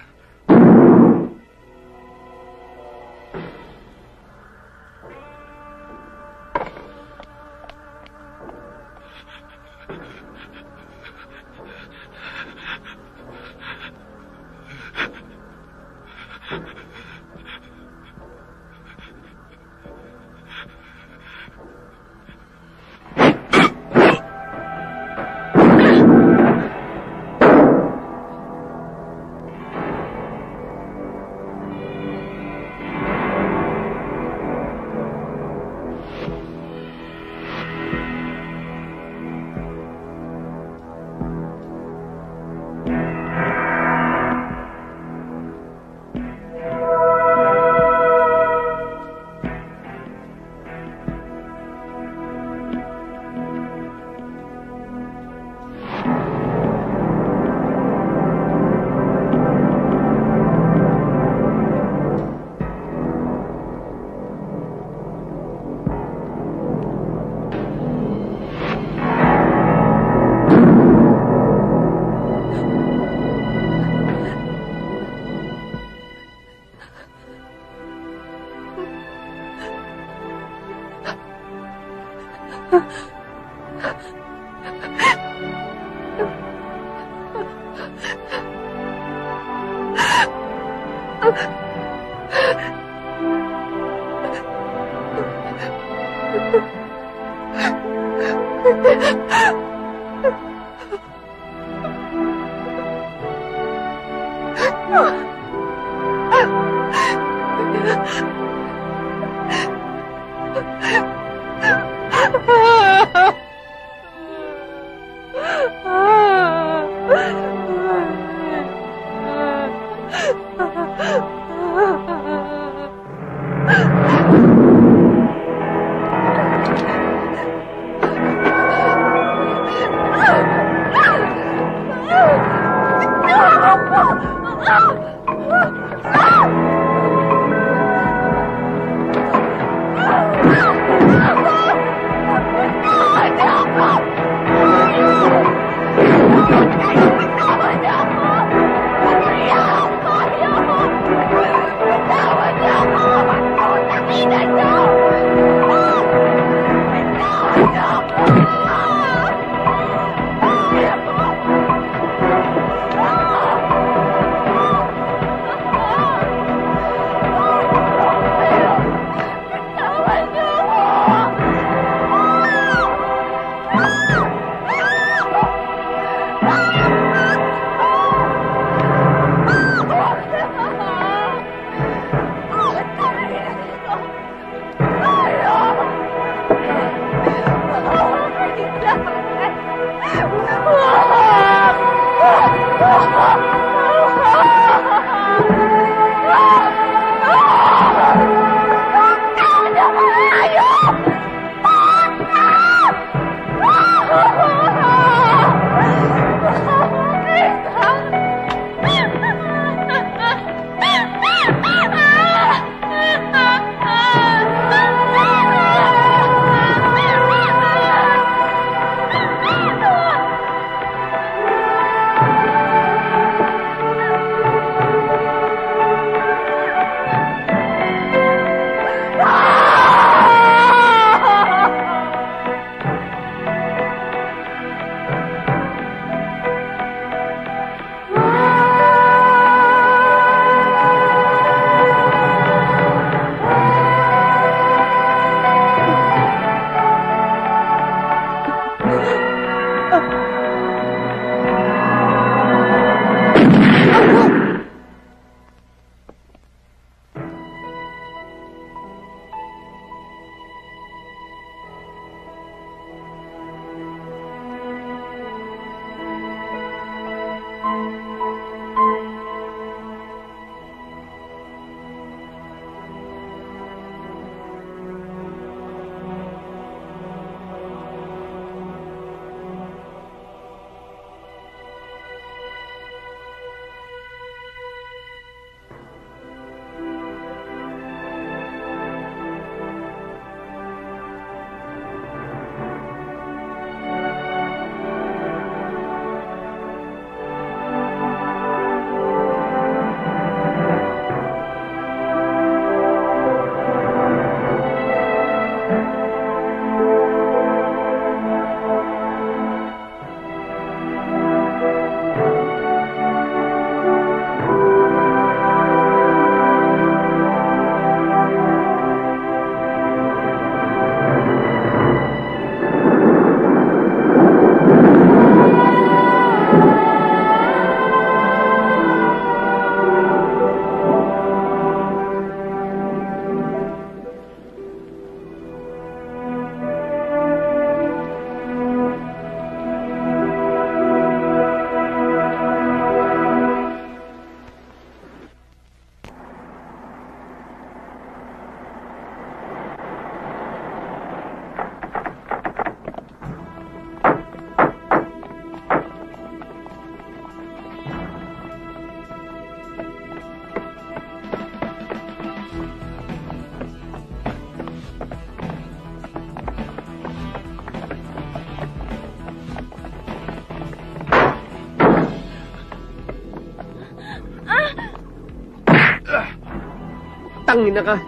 Tangina ka!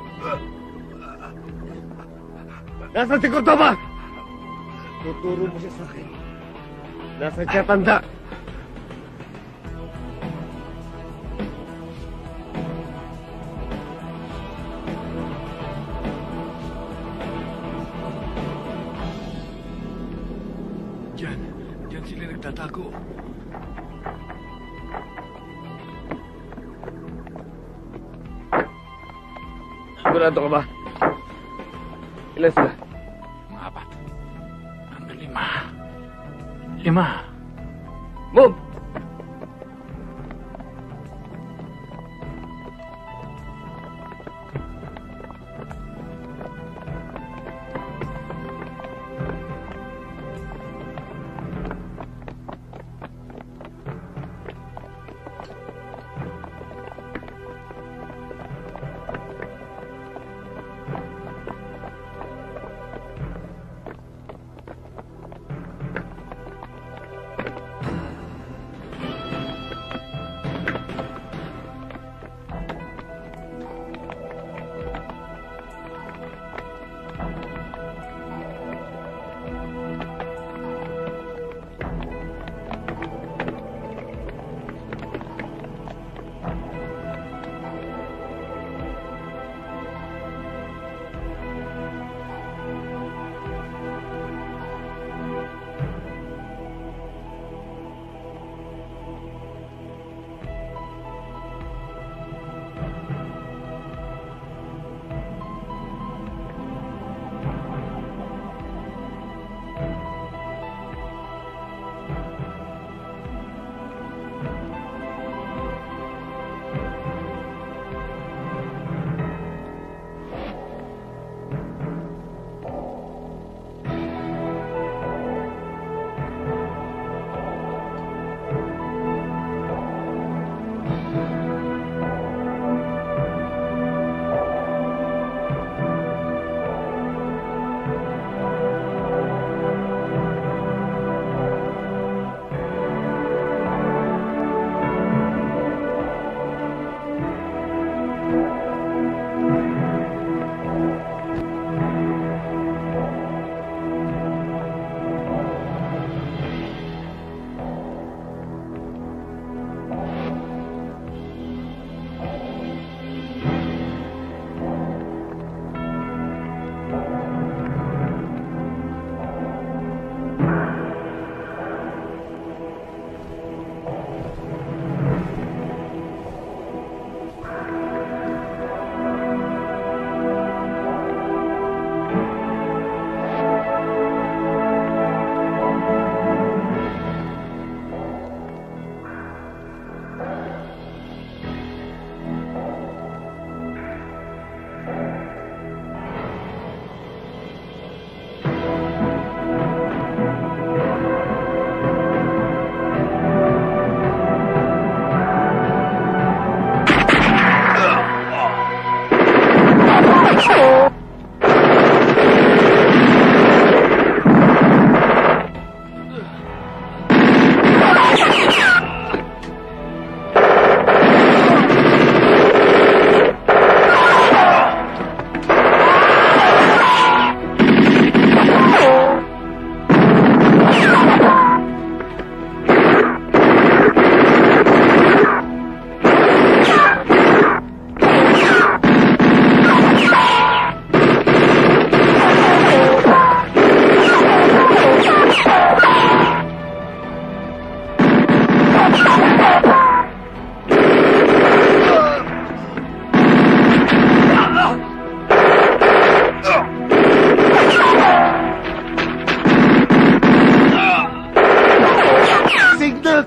Nasaan si Cordoba? Tuturo mo siya sa akin. Nasaan siya, tanda? Diyan. Diyan sila nagtatago. Sigurado ka ba? Ilan sila? Mga apat. Hanggang lima. Lima. Move!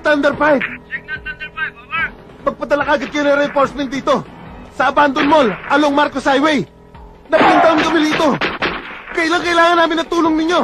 Thunder five! Signal Thunder five, over! Magpadala kagad kayo ng reinforcement dito. Sa Abandon Mall, along Marcos Highway. Napin down kami dito. Kailan kailangan namin ng tulong ninyo.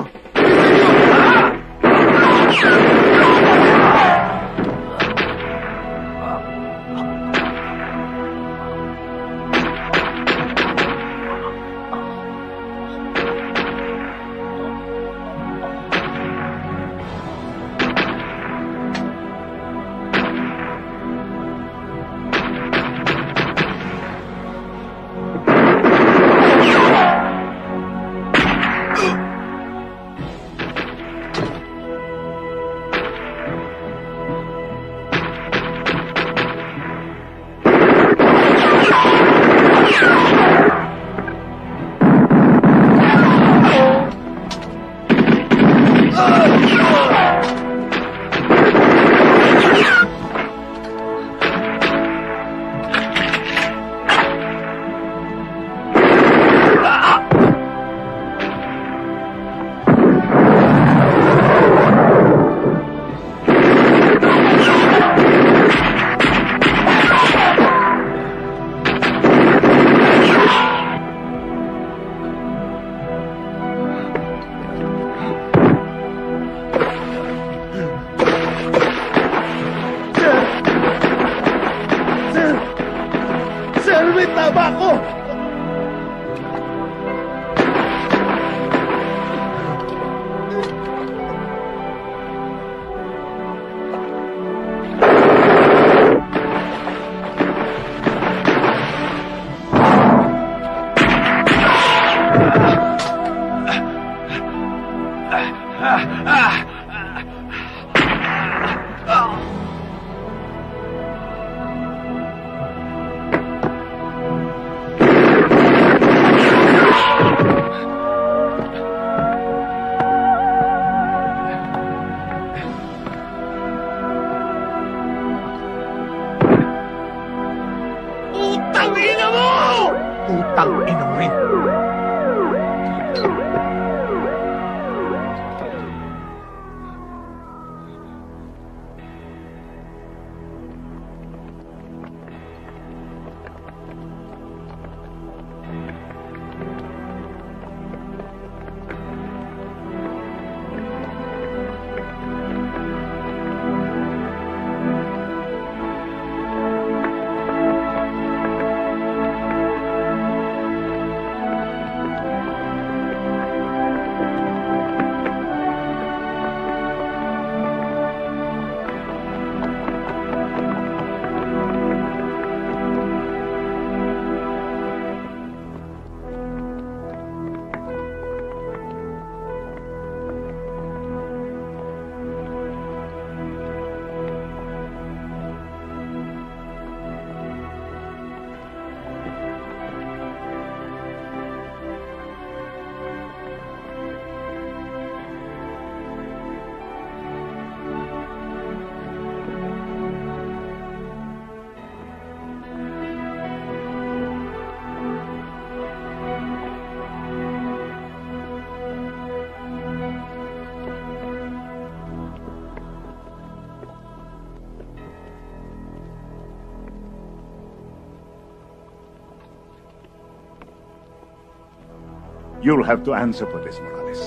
You'll have to answer for this, Morales.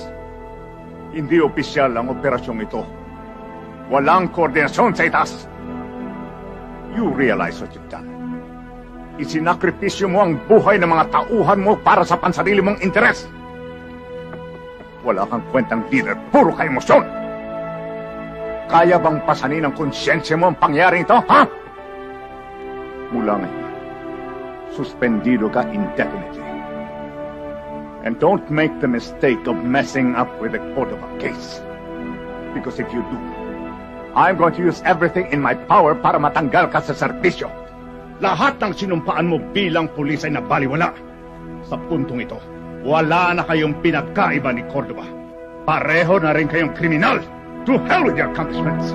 Hindi opisyal ang operasyong ito. Walang koordinasyon sa itaas. You realize what you've done. Isinakripisyo mo ang buhay ng mga tauhan mo para sa pansarili mong interes. Wala kang kwentang leader, puro ka emosyon. Kaya bang pasanin ang konsyensya mo ang pangyaring ito, ha? Mula ngayon, suspendido ka indefinitely. And don't make the mistake of messing up with the Cordova case. Because if you do, I'm going to use everything in my power para matanggal ka sa serbisyo. Lahat ng sinumpaan mo bilang pulis ay nabaliwala. Sa puntong ito, wala na kayong pinagkaiba ni Cordova. Pareho na rin kayong kriminal. To hell with your accomplishments.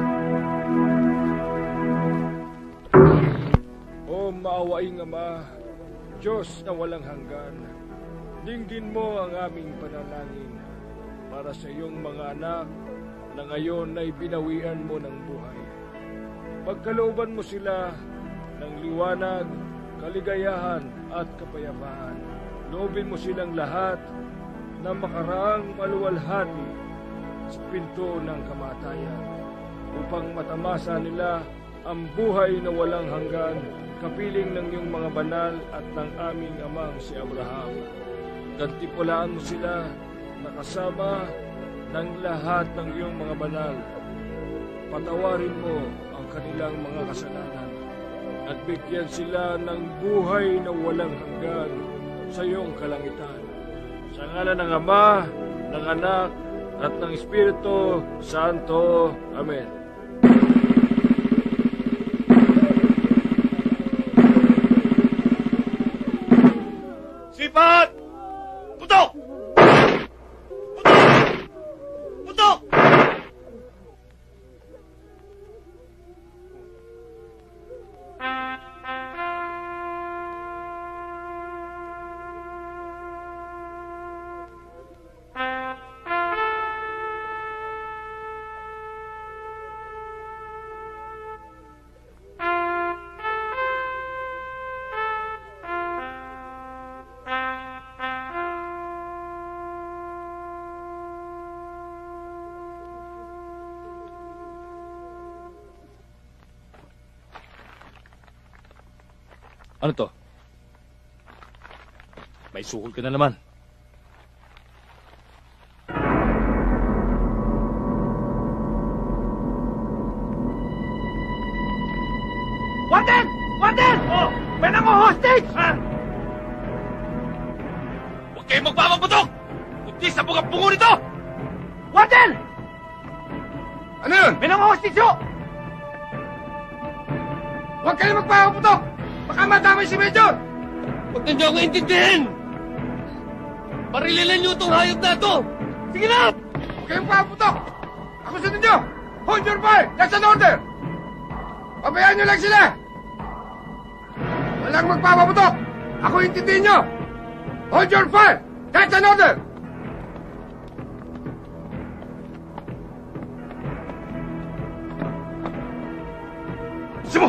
O maawaing Ama, Diyos na walang hanggan, dinggin mo ang aming panalangin para sa iyong mga anak na ngayon ay binawian mo ng buhay. Pagkalooban mo sila ng liwanag, kaligayahan at kapayapaan. Loobin mo silang lahat na makaraang maluwalhati sa pinto ng kamatayan upang matamasa nila ang buhay na walang hanggan, kapiling ng iyong mga banal at ng aming amang si Abraham. Gantipulaan mo sila na kasama ng lahat ng iyong mga banal. Patawarin mo ang kanilang mga kasalanan at bigyan sila ng buhay na walang hanggan sa iyong kalangitan. Sa ngalan ng Ama, ng Anak, at ng Espiritu Santo. Amen. Sipat! Putok! Putok! Putok! Ano to? May sukol ka na naman. Warden! Warden! Oh! May nango-hostage! Ha? Huwag kayong magpapaputok! Kundi sa bugang bungo nito! Warden! Ano yun? May nango-hostage ho! Huwag kayong magpapaputok! Baka madamay si Major! Huwag na niyo ako intindihin! Parililan niyo itong hayop na ito! Sige na! Huwag kayong magpapaputok! Ako sa ninyo! Hold your fire! That's an order! Pabayaan niyo lang sila! Walang magpapaputok! Ako intindihin niyo! Hold your fire! That's an order! Simo!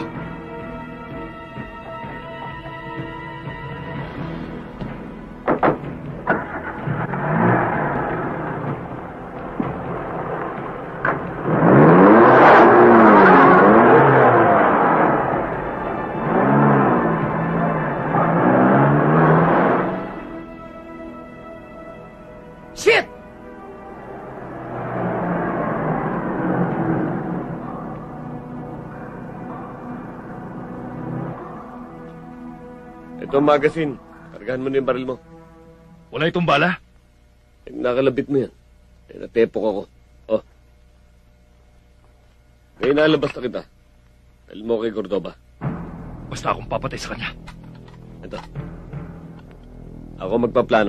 Shit! Ito ang magazine. Kargahan mo na yung baril mo. Wala itong bala? Eh, nakalabit mo yan. Eh, natepok ako. Oh. Ngayon nalabas na kita. Dahil mo kay Cordoba. Basta akong papatay sa kanya. Ito. Ako magpaplano.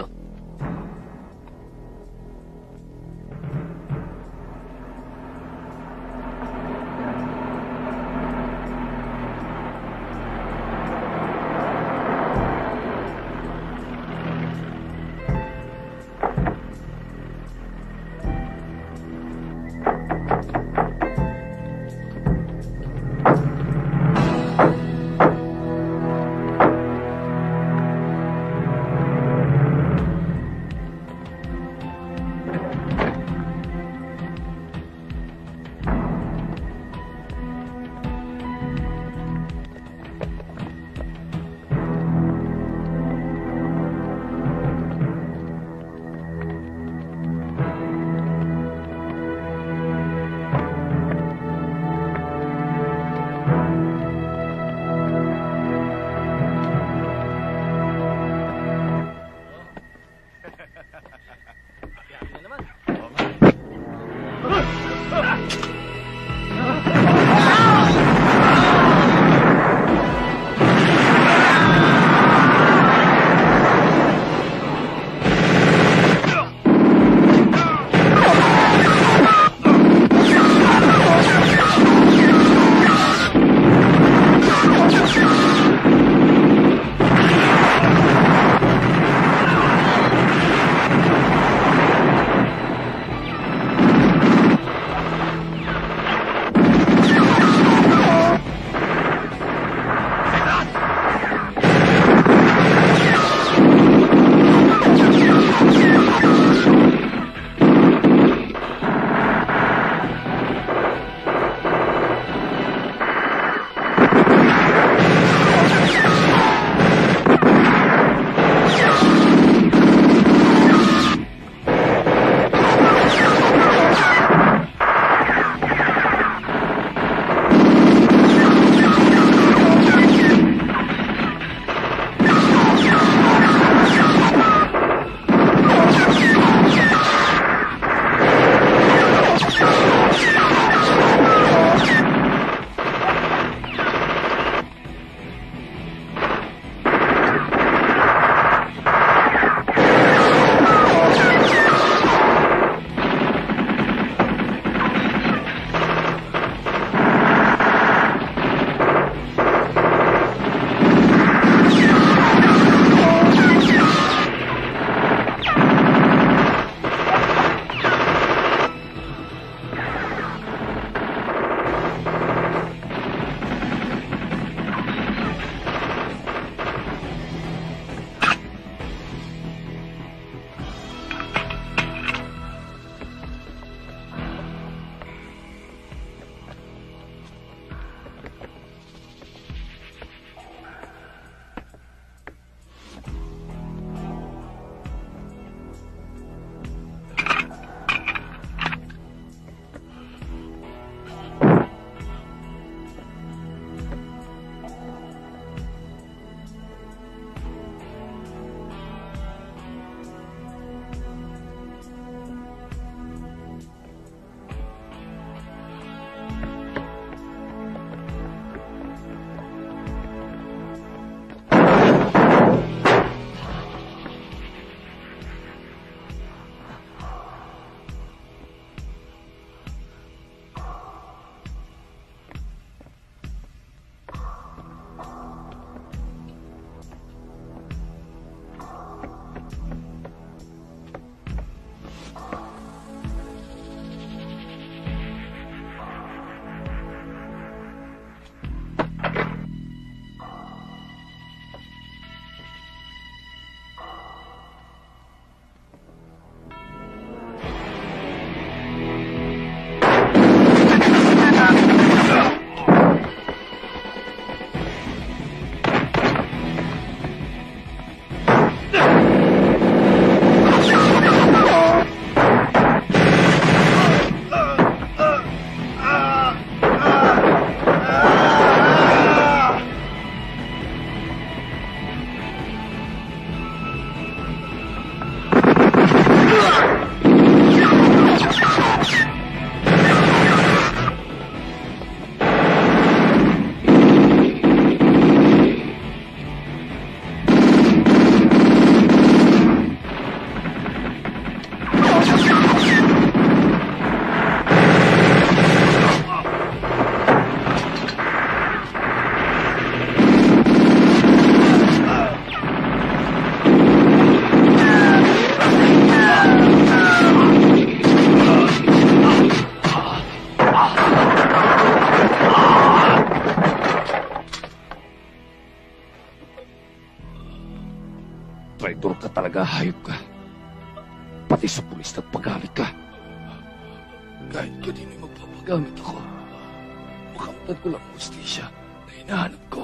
Nagahayop ka. Pati sa pulis nagpagamit ka. Kahit kanino'y magpapagamit ako, makamtan ko lang ang hustisya na hinahanap ko.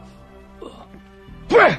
Pweh!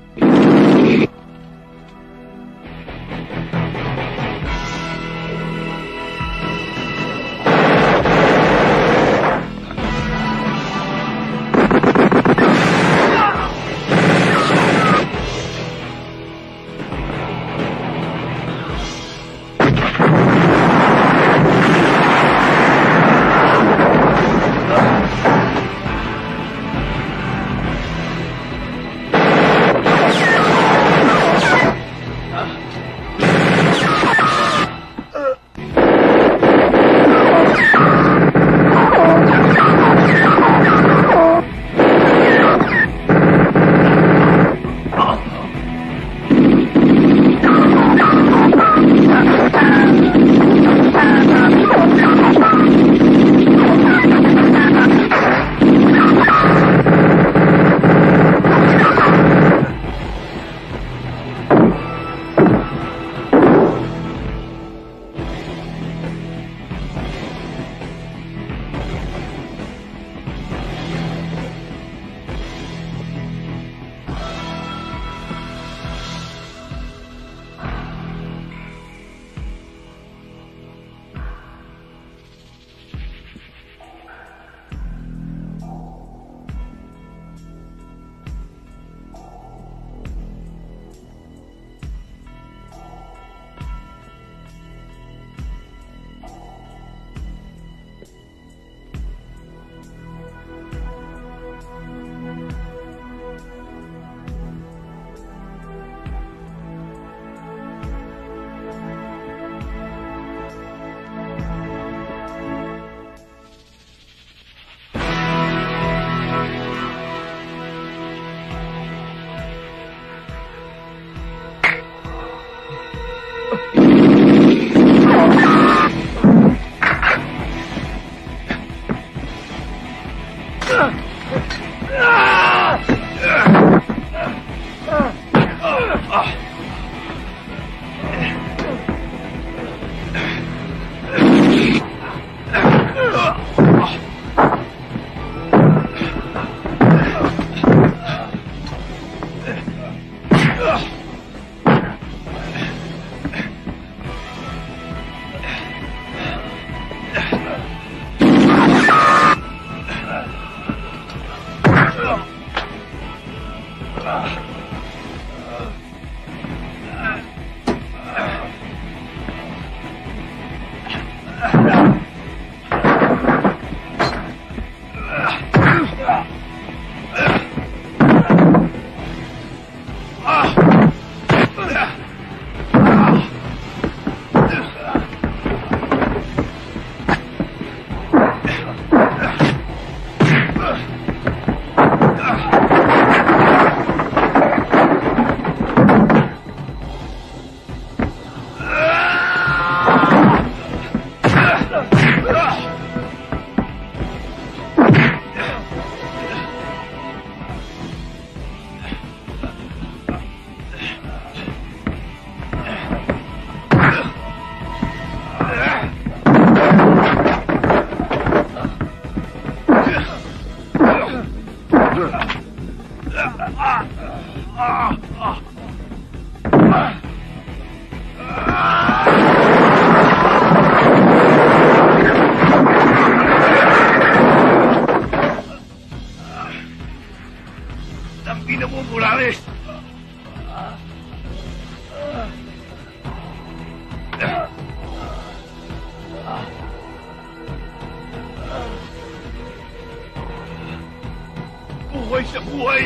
Buhay sa buhay!